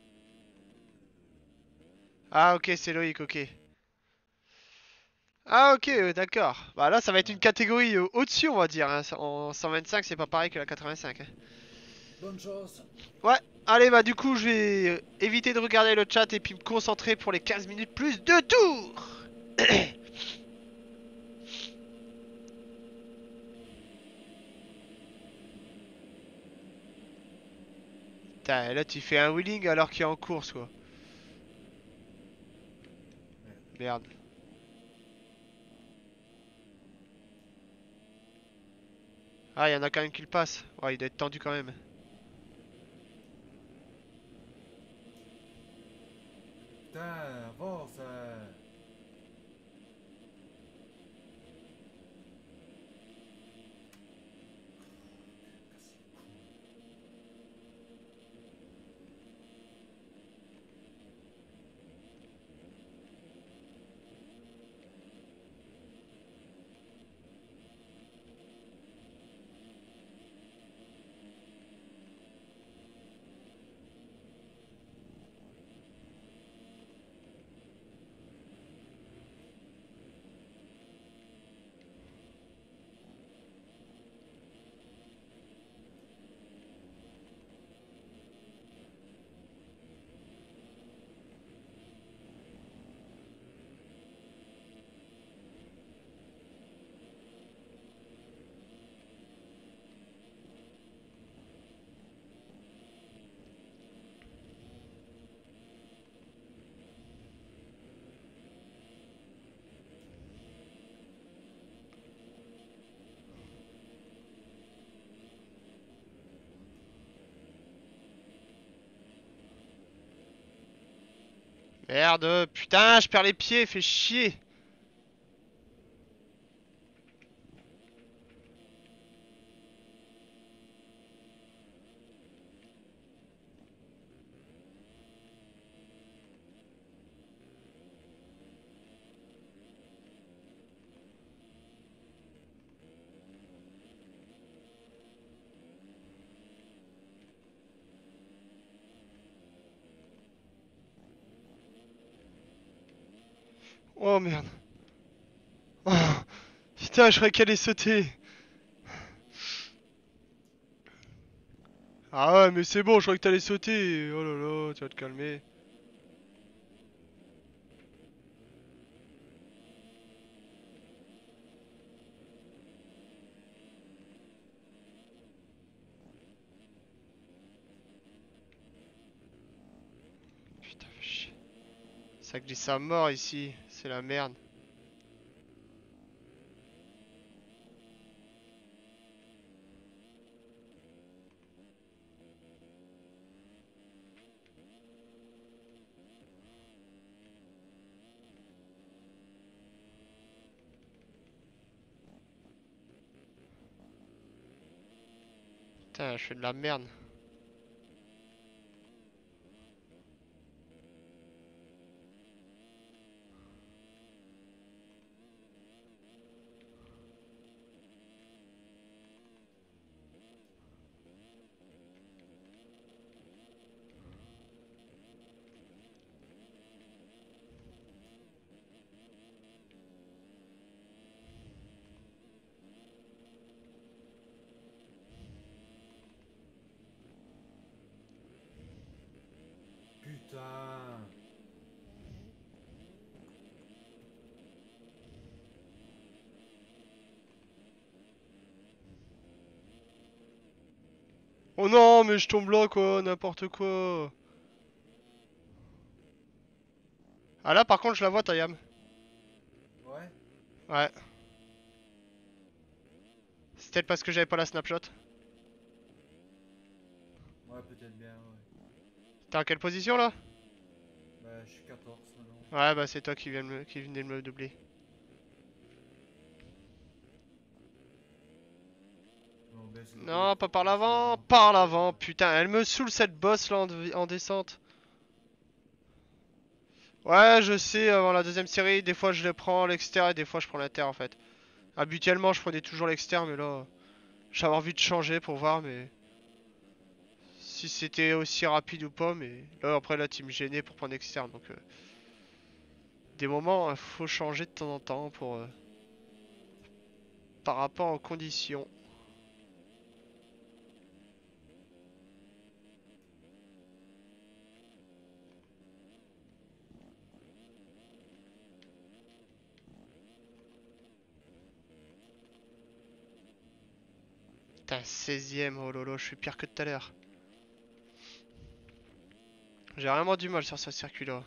Ah ok, c'est Loïc, ok. Ah ok, d'accord. Bah là, ça va être une catégorie au-dessus, on va dire, hein. En 125, c'est pas pareil que la 85, hein.
Bonne chance.
Ouais, allez, bah du coup, je vais éviter de regarder le chat et puis me concentrer pour les 15 minutes plus de tours. Putain, là, tu fais un wheeling alors qu'il est en course, quoi. Merde. Ah, il y en a quand même qui le passent. Ouais, il doit être tendu quand même.
Putain, avance.
Merde, putain, je perds les pieds, fais chier. Oh merde. Oh, putain, je croyais qu'elle allait sauter. Ah ouais, mais c'est bon, je crois que t'allais sauter. Oh là là, tu vas te calmer. Putain, fais chier. Ça glisse à mort ici, c'est la merde. Putain, je fais de la merde.
Putain.
Oh non, mais je tombe là quoi, n'importe quoi. Ah là, par contre, je la vois, Tayam.
Ouais.
Ouais. C'est peut-être parce que j'avais pas la snapshot.
Ouais, peut-être bien, ouais.
T'es en quelle position là?
Bah, je suis 14 maintenant.
Ouais, bah c'est toi qui venais de me doubler.
Non, baisse le
Non,
rythme,
pas par
baisse le
l'avant,
rythme.
par l'avant. Putain, elle me saoule cette bosse là en descente. Ouais, je sais, avant la deuxième série, des fois je le prends l'extérieur et des fois je prends l'inter en fait. Habituellement, je prenais toujours l'extérieur, mais là, j'avais envie de changer pour voir, mais si c'était aussi rapide ou pas. Mais là, après, là, tu me gênais pour prendre externe. Donc, des moments, faut changer de temps en temps pour par rapport aux conditions. Putain, 16ème, oh lolo, je suis pire que tout à l'heure. J'ai vraiment du mal sur ce circuit-là.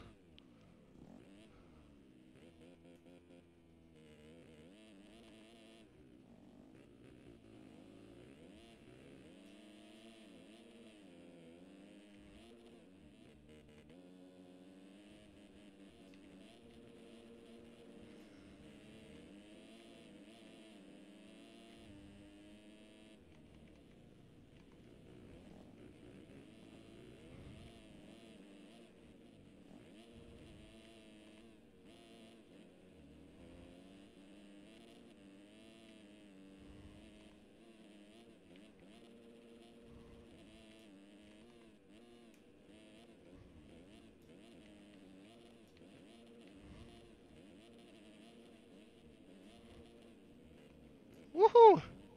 Wouhou!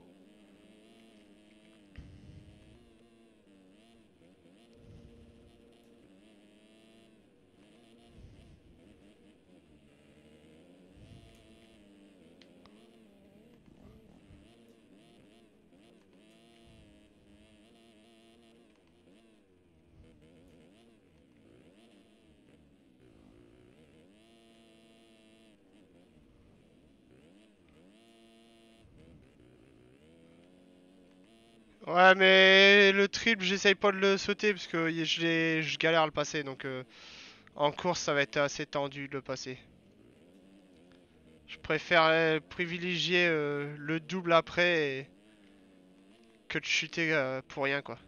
Ouais, mais le triple, j'essaye pas de le sauter parce que je galère à le passer. Donc, En course, ça va être assez tendu de le passer. Je préfère privilégier le double après que de chuter pour rien, quoi.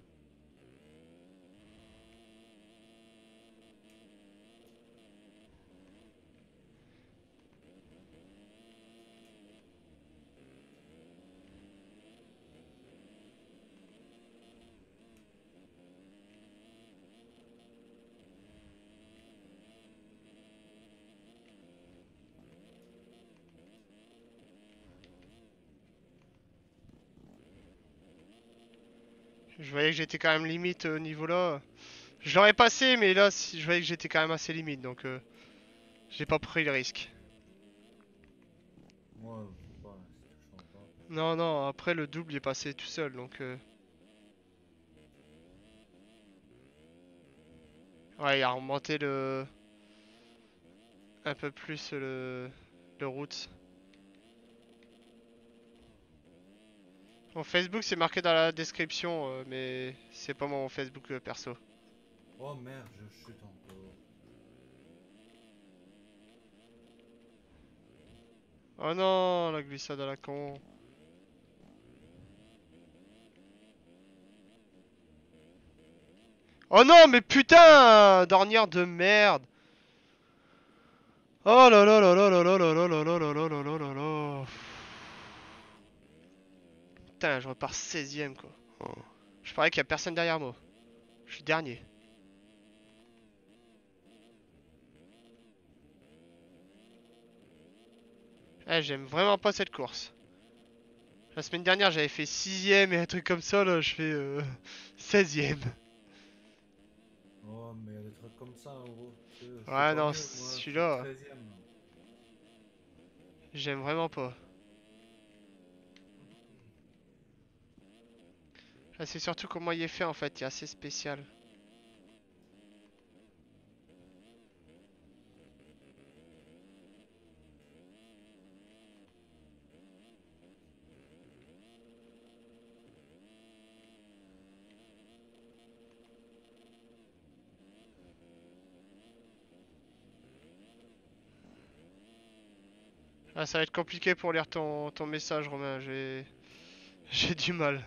Je voyais que j'étais quand même limite au niveau là. Je l'aurais passé, mais là, je voyais que j'étais quand même assez limite, donc j'ai pas pris le risque.
Moi, je sais pas, hein, si tu le sens pas.
Non, non, après le double il est passé tout seul, donc ouais, il a remonté un peu plus le route. Mon Facebook c'est marqué dans la description, mais c'est pas mon Facebook perso.
Oh merde, je chute encore.
Oh non, la glissade à la con. Oh non, mais putain, dernière de merde. Oh là là là là là là là là là là là là là là là là. Putain, je repars 16ème quoi. Je parie qu'il y a personne derrière moi. Je suis dernier. Eh, j'aime vraiment pas cette course. La semaine dernière, j'avais fait 6ème et un truc comme ça, là, je fais 16ème.
Oh, mais il y a des trucs comme ça, en gros. Je fais
Ouais,
pas
non,
mieux, moi, je suis
celui-là,
13ème.
j'aime vraiment pas. Là, c'est surtout comment il est fait en fait, il est assez spécial. Ah, ça va être compliqué pour lire ton message, Romain, j'ai du mal.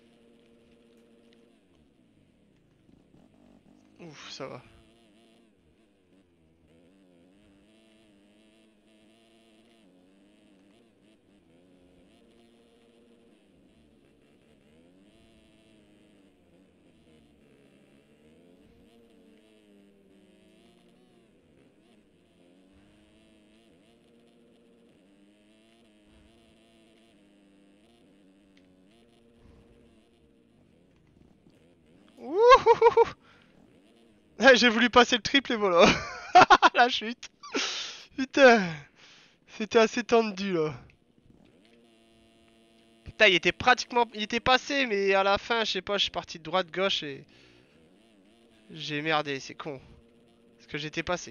Ouf, ça va. Ouh. Ah, j'ai voulu passer le triple et voilà. La chute. Putain, c'était assez tendu là. Putain, il était pratiquement, il était passé, mais à la fin, je sais pas, je suis parti de droite gauche et j'ai merdé, c'est con. Parce que j'étais passé.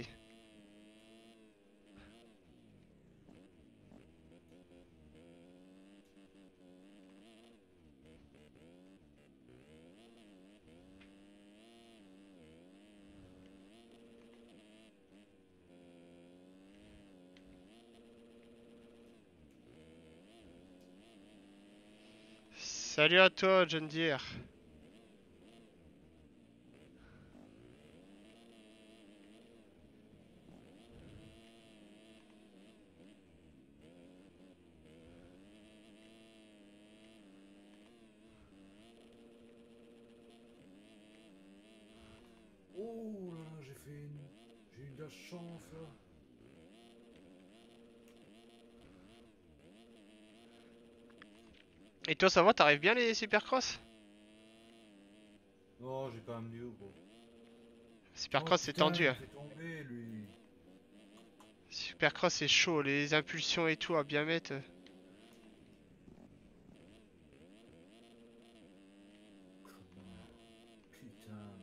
Salut à toi, John Deere.
Oh là là, j'ai eu de la chance, là.
Et toi, ça va, t'arrives bien les Supercross?
Oh, j'ai quand même du haut, gros. Oh
Supercross, c'est
putain,
tendu,
il me
hein.
fait tomber, lui.
Supercross, c'est chaud, les impulsions et tout à bien mettre.
Connard. Putain.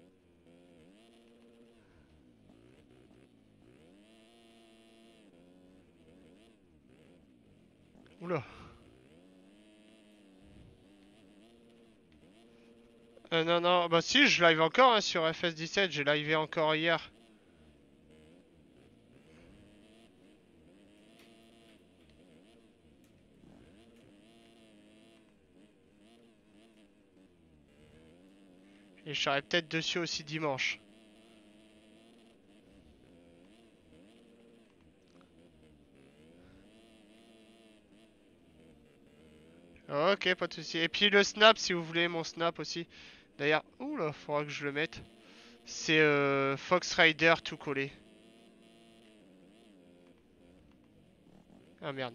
Oula. Non, non, bah si, je live encore hein, sur FS17, j'ai livé encore hier. Et je serai peut-être dessus aussi dimanche. Ok, pas de souci. Et puis le snap, si vous voulez mon snap aussi. D'ailleurs, oula, faudra que je le mette. C'est Fox Rider tout collé. Ah merde.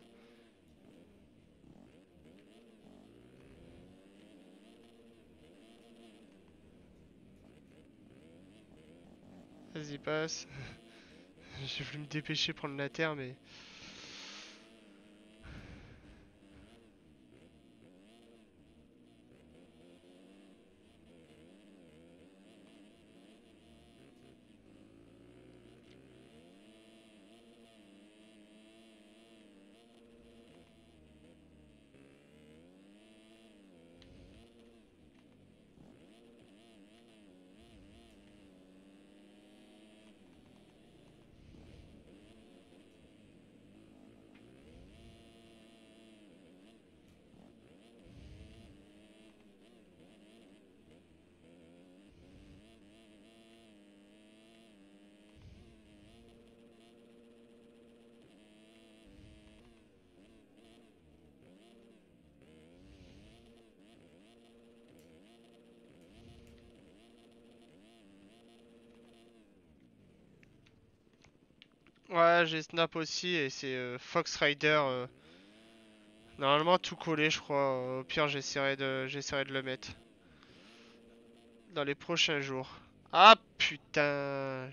Vas-y, passe. J'ai voulu me dépêcher prendre la terre, mais... Ouais, j'ai snap aussi, et c'est Fox Rider. Normalement tout collé, je crois. Au pire, j'essaierai de le mettre dans les prochains jours. Ah putain.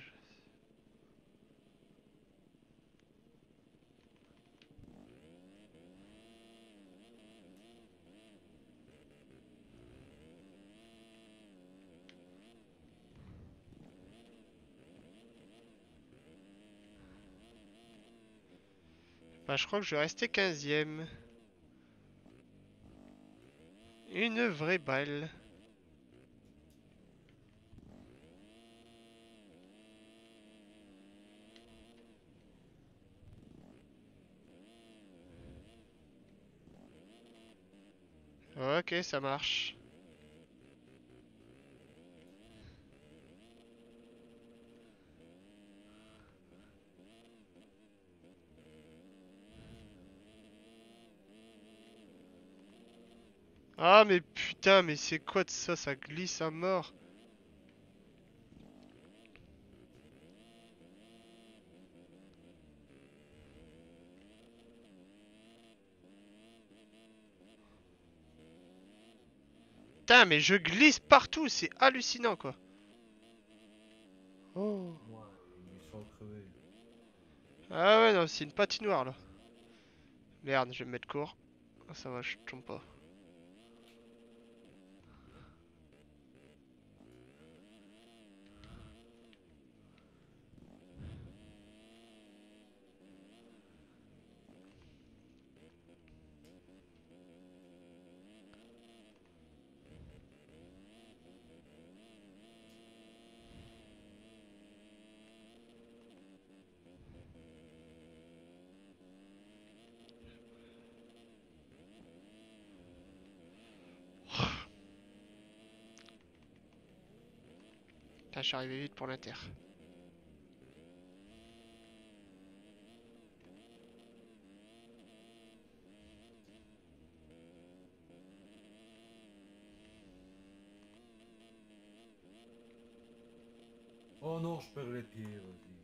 Bah, je crois que je vais rester 15ème. Une vraie balle. Ok, ça marche. Ah mais putain, mais c'est quoi de ça? Ça glisse à mort. Putain, mais je glisse partout, c'est hallucinant quoi. Oh.
Ouais, ils sont crevés.
Ah ouais, non, c'est une patinoire là. Merde, je vais me mettre court. Ah, ça va, je tombe pas. Putain, je suis arrivé vite pour l'inter.
Oh non, je perds les pieds, vas-y.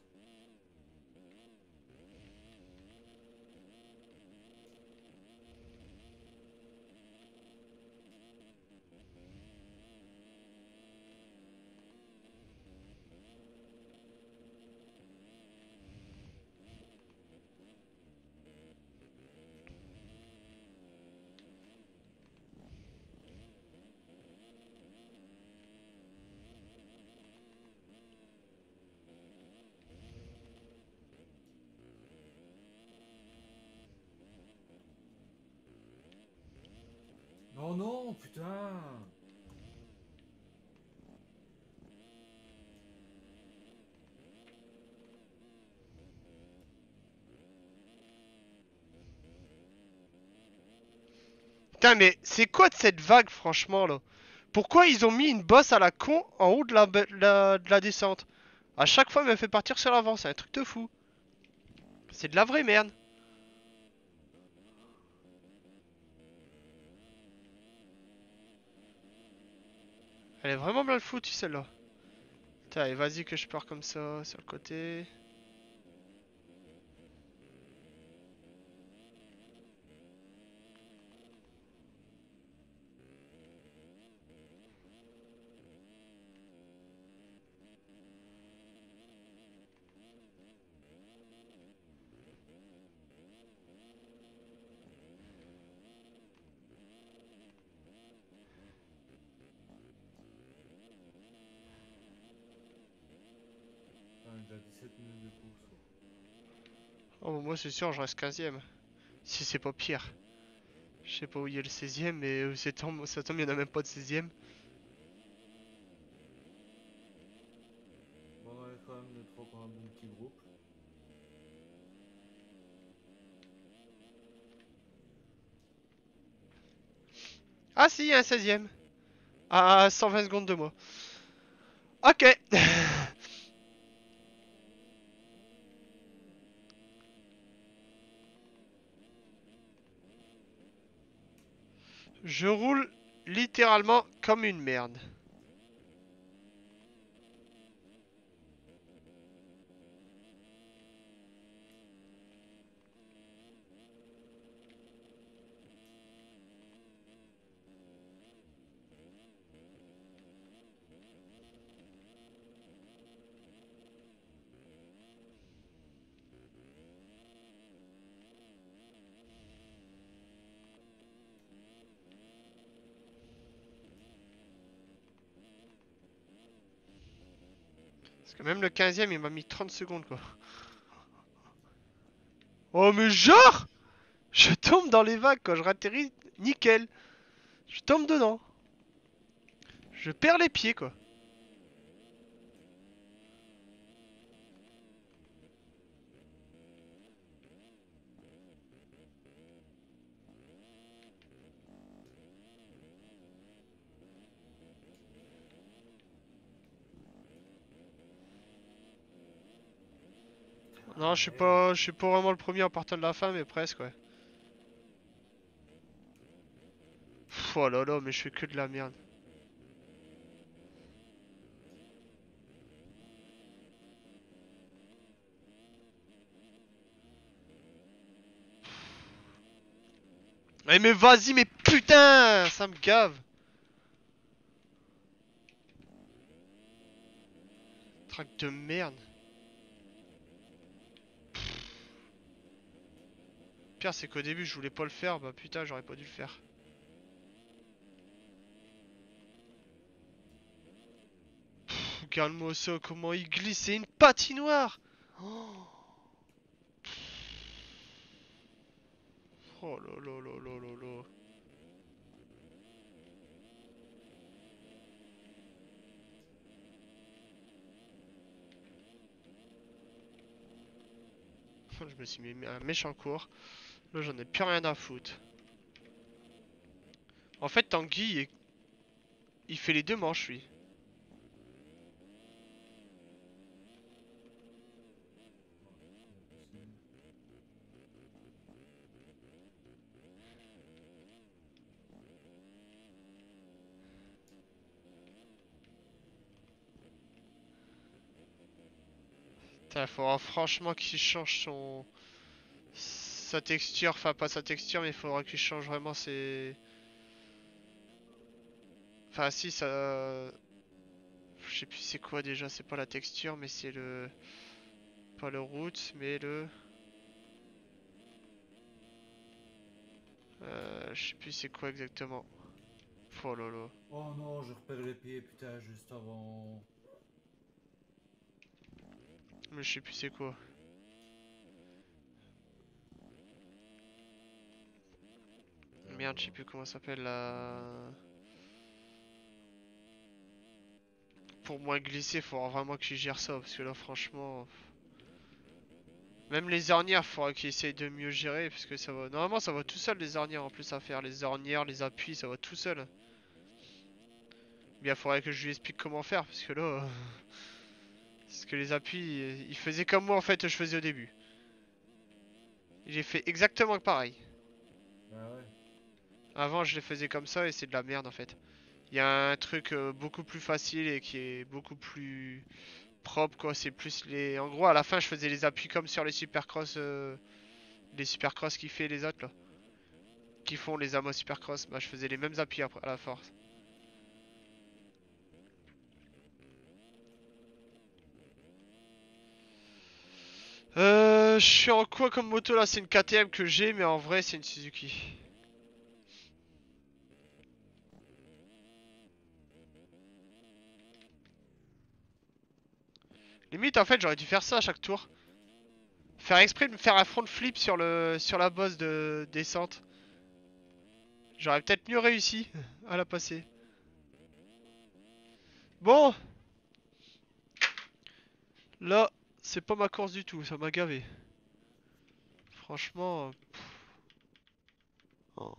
Non, non, putain.
Putain, mais c'est quoi de cette vague franchement là? Pourquoi ils ont mis une bosse à la con en haut de la descente? À chaque fois, elle me fait partir sur l'avant, c'est un truc de fou. C'est de la vraie merde. Elle est vraiment mal foutue celle-là. Putain, allez, vas-y que je pars comme ça, sur le côté.
On est déjà 17 minutes de course.
Oh, moi c'est sûr, je reste 15ème. Si c'est pas pire. Je sais pas où il y a le 16ème, mais ça tombe, il y en a même pas de 16ème.
Bon, on est quand même de trop pour un bon petit groupe.
Ah si, il y a un 16ème. À 120 secondes de moi. Ok. Je roule littéralement comme une merde. Parce que même le 15ème, il m'a mis 30 secondes quoi. Oh mais genre, je tombe dans les vagues quand je ratterris, nickel. Je tombe dedans. Je perds les pieds quoi. Non, je suis pas vraiment le premier en partant de la fin, mais presque ouais. Pff, oh là là, mais je fais que de la merde. Eh mais vas-y, mais putain, ça me gave. Trac de merde. Pire, c'est qu'au début, je voulais pas le faire. Bah putain, j'aurais pas dû le faire. Regarde-moi ça, comment il glisse. C'est une patinoire. Oh, oh là là là là là là. Je me suis mis un méchant cours. Là, j'en ai plus rien à foutre. En fait, Tanguy, il fait les deux manches, lui. Putain, il faudra franchement qu'il change sa texture. Enfin, pas sa texture, mais il faudra qu'il change vraiment ses... Enfin, si, ça... Je sais plus c'est quoi déjà, c'est pas la texture, mais c'est le... Pas le root, mais le... je sais plus c'est quoi exactement. Oh là là.
Oh non, je repère les pieds, putain, juste avant.
Mais je sais plus c'est quoi. Merde, je sais plus comment ça s'appelle la... Pour moins glisser, faudra vraiment qu'il gère ça, parce que là franchement... Même les ornières, faudra qu'il essaye de mieux gérer, parce que ça va... Normalement ça va tout seul les ornières en plus à faire. Les ornières, les appuis, ça va tout seul. Bien, faudrait que je lui explique comment faire, parce que là... Parce que les appuis, il faisait comme moi en fait, je faisais au début. J'ai fait exactement pareil.
Bah ouais.
Avant, je les faisais comme ça et c'est de la merde en fait. Il y a un truc beaucoup plus facile et qui est beaucoup plus propre quoi. C'est plus les. En gros, à la fin, je faisais les appuis comme sur les supercross qui fait les autres là. Qui font les amas supercross. Bah, je faisais les mêmes appuis après, à la force. Je suis en quoi comme moto là? C'est une KTM que j'ai, mais en vrai, c'est une Suzuki. Limite, en fait, j'aurais dû faire ça à chaque tour. Faire exprès de me faire un front flip sur la bosse de descente. J'aurais peut-être mieux réussi à la passer. Bon, là, c'est pas ma course du tout, ça m'a gavé. Franchement. Oh.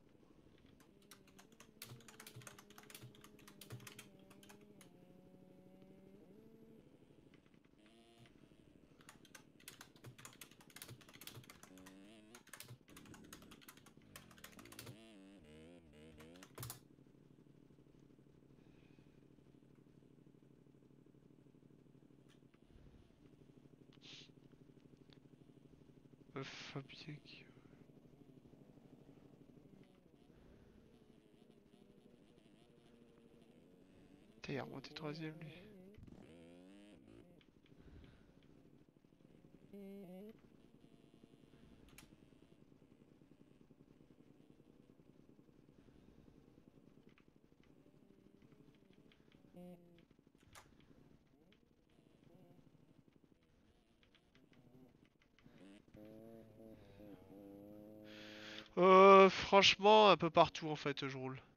Fabien qui... Putain, il est remonté troisième lui. Franchement, un peu partout en fait, je roule.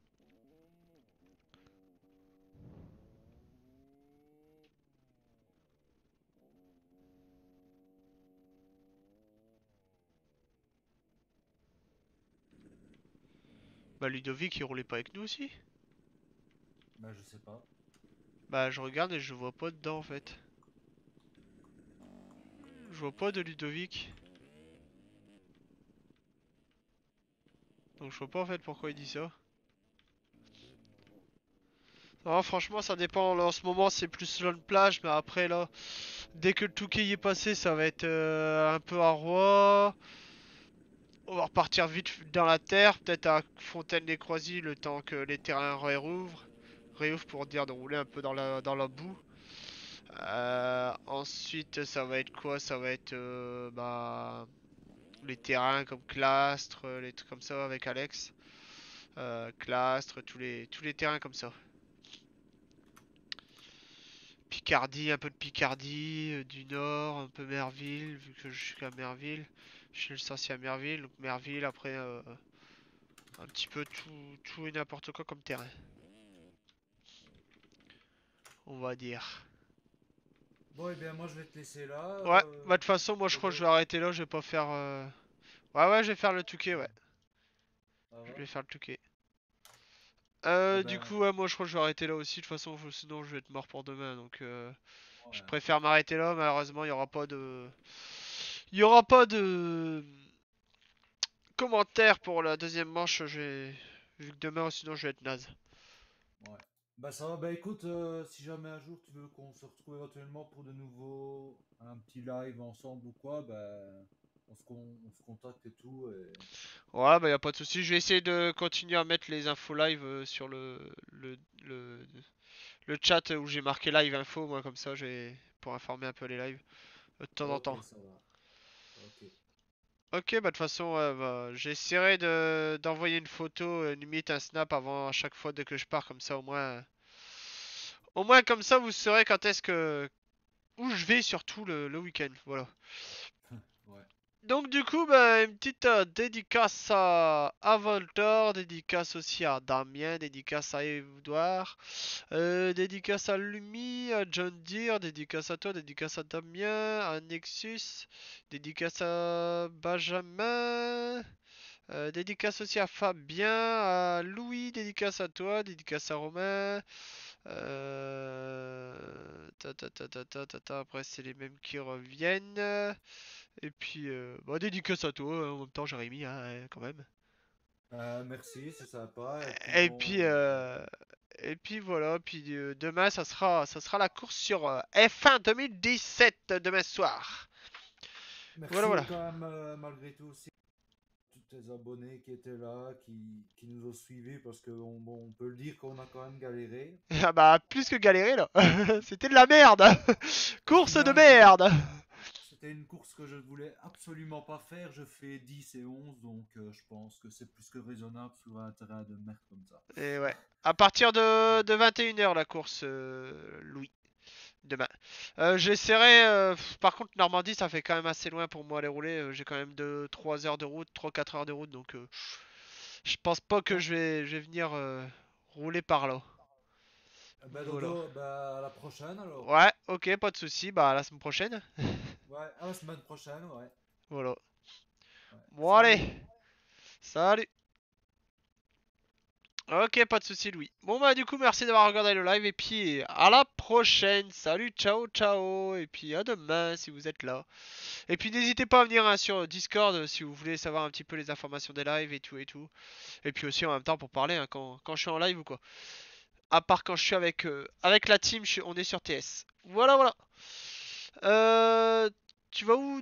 Bah, Ludovic, il roulait pas avec nous aussi?
Bah je sais pas.
Bah, je regarde et je vois pas dedans en fait. Je vois pas de Ludovic. Donc, je vois pas en fait pourquoi il dit ça. Non, franchement, ça dépend. Là, en ce moment, c'est plus Lone Plage, mais après, là, dès que le Touquet y est passé, ça va être un peu à Roi. On va repartir vite dans la terre, peut-être à Fontaine-les-Croisy, le temps que les terrains réouvrent. Réouvrent pour dire de rouler un peu dans la boue. Ensuite, ça va être quoi? Ça va être bah, les terrains comme Clastres, les trucs comme ça avec Alex. Clastres, tous les terrains comme ça. Picardie, un peu de Picardie, du Nord, un peu Merville, vu que je suis à Merville. Je suis licencié à Merville, donc Merville, après un petit peu tout et n'importe quoi comme terrain, on va dire.
Bon, et bien moi je vais te laisser là.
Ouais, bah de toute façon, moi je
Et
crois que je
ben,
vais arrêter là, je vais pas faire... Ouais, ouais, je vais faire le Touquet, ouais.
ça
Je
va.
vais faire le Touquet.
Et
Du
ben,
coup, ouais, moi je crois que je vais arrêter là aussi, de toute façon, sinon je vais être mort pour demain, donc... Je
ouais.
préfère m'arrêter là, malheureusement, il y aura pas de... Il y aura pas de... Commentaire pour la deuxième manche, j'ai... Vu que demain, sinon je vais être naze.
Ouais. Bah ça va, bah écoute, si jamais un jour tu veux qu'on se retrouve éventuellement pour de nouveau un petit live ensemble ou quoi, bah on se contacte et tout. Et...
Ouais, bah y a pas de souci. Je vais essayer de continuer à mettre les infos live sur le, le chat où j'ai marqué live info, moi comme ça, j'ai pour informer un peu les lives de temps en
Ok,
temps.
ça va. Ok.
Ok, bah de toute façon, ouais, bah, j'essaierai d'envoyer une photo, limite un snap avant à chaque fois dès que je pars, comme ça au moins comme ça vous saurez quand est-ce que où je vais surtout le week-end. Voilà.
Ouais.
Donc du coup, bah, une petite dédicace à Voltor, dédicace aussi à Damien, dédicace à Edouard, dédicace à Lumi, à John Deere, dédicace à toi, dédicace à Damien, à Nexus, dédicace à Benjamin, Dédicace aussi à Fabien, à Louis, dédicace à toi, dédicace à Romain. Après, c'est les mêmes qui reviennent. Et puis, bah, dédicace à toi, en même temps, Jérémy, hein, quand même.
Merci, c'est sympa. Et puis
Et puis,
bon,
voilà. Puis demain, ça sera la course sur F1 2017 demain soir. Voilà,
merci
voilà.
quand même malgré tout aussi tous tes abonnés qui étaient là, qui nous ont suivis parce que bon, on peut le dire qu'on a quand même galéré.
Ah bah, plus que galérer là. C'était de la merde.
Au
Course de
final,
merde.
c'était une course que je ne voulais absolument pas faire. Je fais 10 et 11, donc je pense que c'est plus que raisonnable sur un terrain de merde comme ça.
Et ouais. À partir de 21h la course, Louis, demain. J'essaierai, par contre Normandie ça fait quand même assez loin pour moi aller rouler. J'ai quand même 3 heures de route, 3-4 heures de route, donc je pense pas que
Ouais.
je vais venir rouler par là.
Ben
Voilà.
Dodo, ben à la prochaine alors.
Ouais, ok, pas de souci. Bah à la semaine prochaine.
Ouais, à la semaine prochaine, ouais.
Voilà.
Ouais.
Bon allez,
Salut.
salut. Ok, pas de souci, Louis. Bon bah du coup, merci d'avoir regardé le live et puis à la prochaine. Salut, ciao, ciao. Et puis à demain si vous êtes là. Et puis n'hésitez pas à venir hein, sur Discord si vous voulez savoir un petit peu les informations des lives et tout et tout. Et puis aussi en même temps pour parler hein, quand je suis en live ou quoi. À part quand je suis avec la team, on est sur TS. Voilà, voilà. Euh, Tu vas où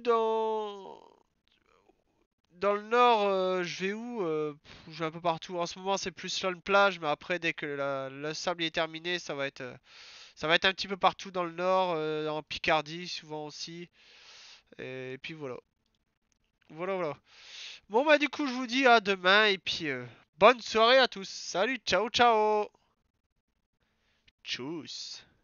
dans le nord, je vais où je vais un peu partout. En ce moment, c'est plus sur une plage, mais après, dès que le sable est terminé, ça va être un petit peu partout dans le nord, en Picardie, souvent aussi. Et puis voilà. Voilà, voilà. Bon, bah, du coup, je vous dis à demain, et puis bonne soirée à tous. Salut, ciao, ciao. Tchuss.